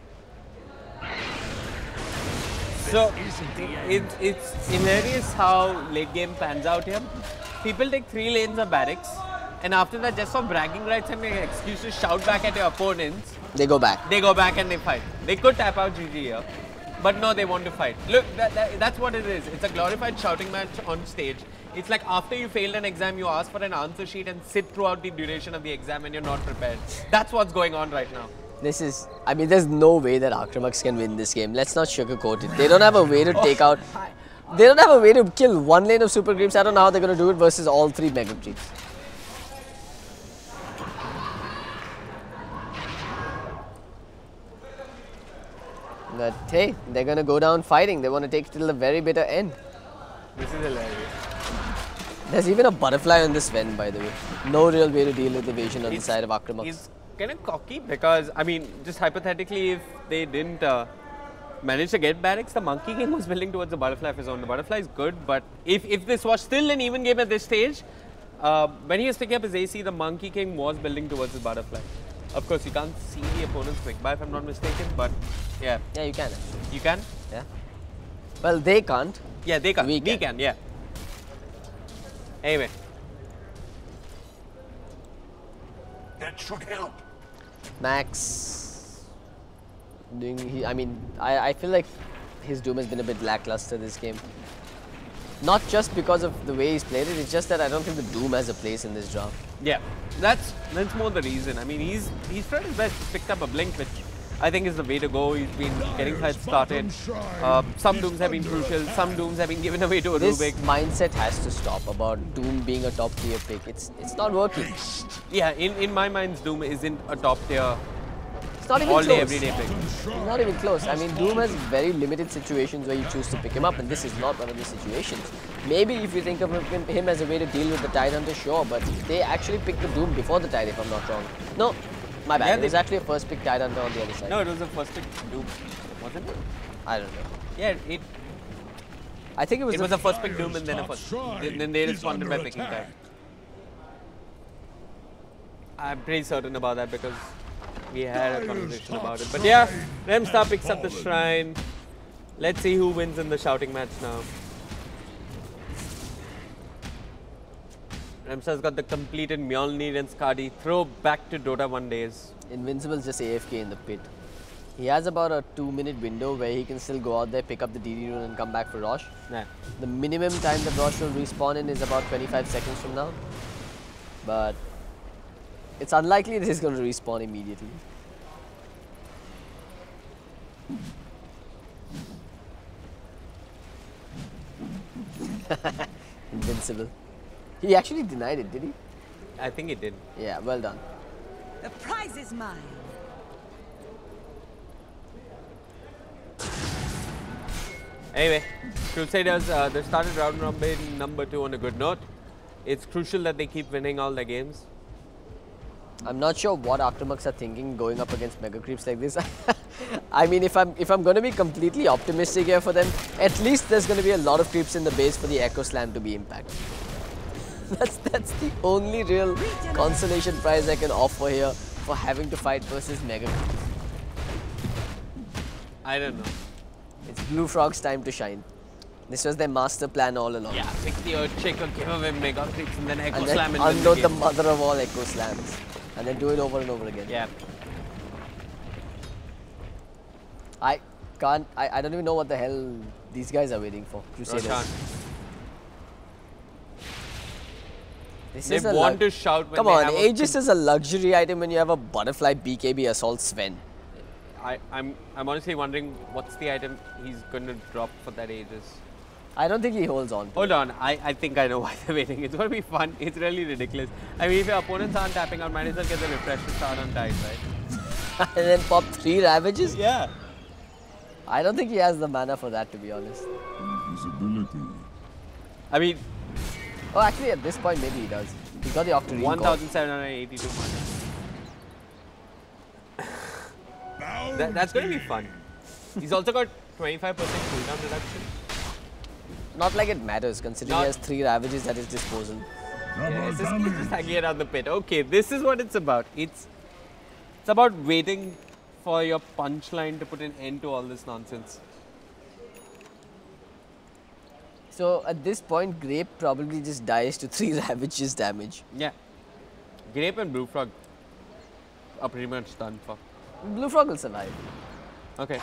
S3: So, it, it's hilarious how late game pans out here. People take three lanes of barracks, and after that, just for bragging rights and an excuse to shout back at your opponents,
S2: They go back.
S3: they go back and they fight. They could tap out G G here, but no, they want to fight. Look, that, that, that's what it is. It's a glorified shouting match on stage. It's like after you failed an exam, you ask for an answer sheet and sit throughout the duration of the exam and you're not prepared. That's what's going on right now.
S2: This is, I mean, there's no way that Akramaks can win this game. Let's not sugarcoat it. They don't have a way to take out, they don't have a way to kill one lane of Super Creeps. I don't know how they're going to do it versus all three Mega Creeps. But hey, they're going to go down fighting. They want to take it till the very bitter end.
S3: This is hilarious.
S2: There's even a butterfly on this Sven, by the way. No real way to deal with evasion on
S3: It's-
S2: the side of Akramaks.
S3: He's kind of cocky because, I mean, just hypothetically, if they didn't uh, manage to get barracks, the Monkey King was building towards the butterfly of his own. The butterfly is good, but if, if this was still an even game at this stage, uh, when he was picking up his A C, the Monkey King was building towards his butterfly. Of course, you can't see the opponent's quick buy if I'm not mistaken, but yeah.
S2: Yeah, you can.
S3: You can?
S2: Yeah. Well, they can't.
S3: Yeah, they can.
S2: We
S3: We
S2: can.
S3: can, yeah. Anyway.
S5: That should help.
S2: Max doing he, I mean I, I feel like his Doom has been a bit lackluster this game. Not just because of the way he's played it, it's just that I don't think the Doom has a place in this draft.
S3: Yeah, that's that's more the reason. I mean, he's he's tried his best, picked up a blink, which I think is the way to go. He's been getting fights started. Uh, some Dooms have been crucial, some Dooms have been given away to a
S2: This
S3: Rubik.
S2: mindset has to stop about Doom being a top tier pick. It's it's not working.
S3: Yeah, in, in my mind, Doom isn't a top tier,
S2: It's not even
S3: all day,
S2: close.
S3: everyday pick.
S2: It's not even close. I mean, Doom has very limited situations where you choose to pick him up, and this is not one of the situations. Maybe if you think of him, him as a way to deal with the Tide Hunter, sure, but they actually picked the Doom before the Tide, if I'm not wrong. No, my bad.
S3: Yeah,
S2: it was
S3: they-
S2: actually a first pick Tide Hunter on the other side.
S3: No, it was the first pick Doom, wasn't it?
S2: I don't know.
S3: Yeah, it
S2: I think it was.
S3: it
S2: the
S3: was a first pick Doom and then a first. Then, then they responded by picking Tide. I'm pretty certain about that because we had a conversation about it. But yeah, RemStar picks up the Shrine. Let's see who wins in the shouting match now. RemStar's got the completed Mjolnir and Skadi. Throw back to Dota one days.
S2: Invincible's just A F K in the pit. He has about a two minute window where he can still go out there, pick up the D D rune and come back for Rosh.
S3: Yeah.
S2: The minimum time that Rosh will respawn in is about twenty-five seconds from now. But it's unlikely that he's going to respawn immediately. Invincible. He actually denied it, did he?
S3: I think he did.
S2: Yeah, well done.
S4: The prize is mine.
S3: Anyway, Crusaders, uh, they started round robin number two on a good note. It's crucial that they keep winning all their games.
S2: I'm not sure what Akramaks are thinking going up against mega creeps like this. I mean, if I'm if I'm going to be completely optimistic here for them, at least there's going to be a lot of creeps in the base for the Echo Slam to be impacted. that's that's the only real consolation prize I can offer here for having to fight versus mega creeps.
S3: I don't know.
S2: It's Blue Frog's time to shine. This was their master plan all along.
S3: Yeah, pick the Earthshaker, give away mega creeps and then Echo
S2: and
S3: Slam
S2: then
S3: and
S2: unload
S3: win
S2: the,
S3: the game.
S2: mother of all Echo Slams. And then do it over and over again.
S3: Yeah.
S2: I can't, I, I don't even know what the hell these guys are waiting for. Crusaders.
S3: Roshan.
S2: This
S3: They
S2: is a
S3: want
S2: lux-
S3: to shout when
S2: Come
S3: they
S2: on,
S3: have
S2: Aegis is a luxury item when you have a butterfly B K B assault Sven.
S3: I, I'm, I'm honestly wondering what's the item he's going to drop for that Aegis.
S2: I don't think he holds on. To
S3: Hold
S2: it.
S3: on, I, I think I know why they're waiting. It's going to be fun. It's really ridiculous. I mean, if your opponents aren't tapping out, might as well get the refresh to start on tide, right?
S2: And then pop three Ravages?
S3: Yeah.
S2: I don't think he has the mana for that, to be honest.
S5: Invisibility.
S3: I mean,
S2: Oh, actually, at this point, maybe he does. He got the Octarine
S3: one
S2: core.
S3: thousand seven hundred eighty-two mana. That, that's going to be fun. He's also got twenty-five percent cooldown reduction.
S2: Not like it matters, considering
S3: Not-
S2: he has three Ravages at his disposal.
S3: Yeah,
S5: Double
S3: it's just, it's
S5: damage.
S3: just hanging around the pit. Okay, this is what it's about. It's it's about waiting for your punchline to put an end to all this nonsense.
S2: So, at this point, Grape probably just dies to three Ravages damage.
S3: Yeah. Grape and Blue Frog are pretty much done for.
S2: Blue Frog will survive.
S3: Okay.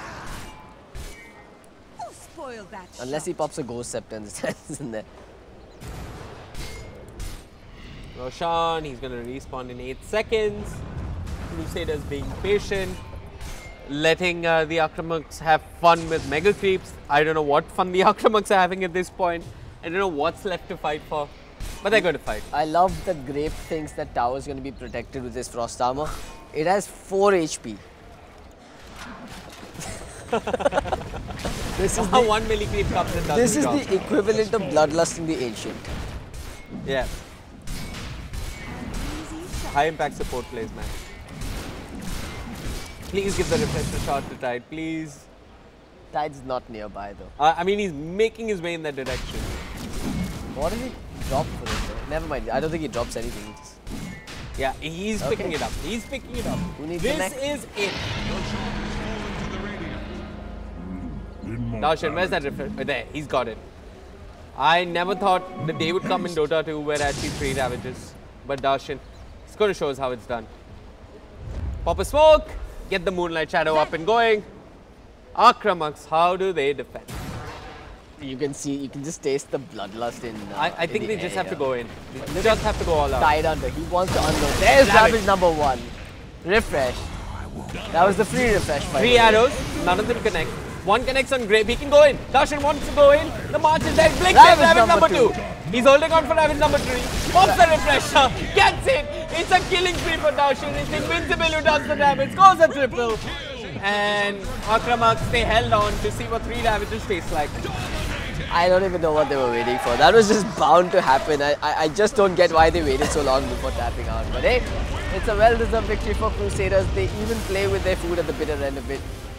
S4: Who spoiled that
S2: Unless he
S4: shot?
S2: pops a Ghost Scepter and stands in there.
S3: Roshan, he's going to respawn in eight seconds. Crusaders being patient. Letting uh, the Akramaks have fun with mega creeps. I don't know what fun the Akramaks are having at this point. I don't know what's left to fight for. But they're going to fight.
S2: I love that Grape thinks that tower is going to be protected with his Frost Armor. It has four H P. This is
S3: How
S2: the,
S3: one milli creep comes and does
S2: this
S3: the
S2: is
S3: job.
S2: the equivalent of Bloodlust in the Ancient.
S3: Yeah. High impact support plays, man. Please give the refresher shot to Tide, please.
S2: Tide's not nearby though.
S3: Uh, I mean, he's making his way in that direction.
S2: What did he drop for it though? Never mind, I don't think he drops anything. He just...
S3: Yeah, he's
S2: Okay.
S3: picking it up. He's picking it up.
S2: Who needs the
S3: This
S2: next?
S3: is it.
S5: Immortality.
S3: Darshan, where's that refresher? There, he's got it. I never thought the day would come in Dota two where actually three Ravages. But Darshan, it's going to show us how it's done. Pop a smoke, get the Moonlight Shadow up and going. Akramaks, how do they defend?
S2: You can see, you can just taste the Bloodlust in. Uh,
S3: I, I
S2: in
S3: think
S2: the
S3: they just
S2: air.
S3: have to go in. They just have to go all out.
S2: Tide under. He wants to unload. There's
S3: Damn it.
S2: Ravage number one. Refresh. That was the free refresh. by
S3: Three
S2: the way.
S3: arrows, none of them connect. One connects on Grape, he can go in. Darshan wants to go in. The march is there. Blink
S2: Ravage
S3: there, Ravage
S2: number
S3: number two. He's holding on for Ravage number three. Pops the refresher. Gets it. It's a killing spree for Darshan. It's Invincible who does the damage. Scores a triple. And Akramaks, they held on to see what three Ravages taste like.
S2: I don't even know what they were waiting for. That was just bound to happen. I, I, I just don't get why they waited so long before tapping out. But hey, it's a well-deserved victory for Crusaders. They even play with their food at the bitter end of it.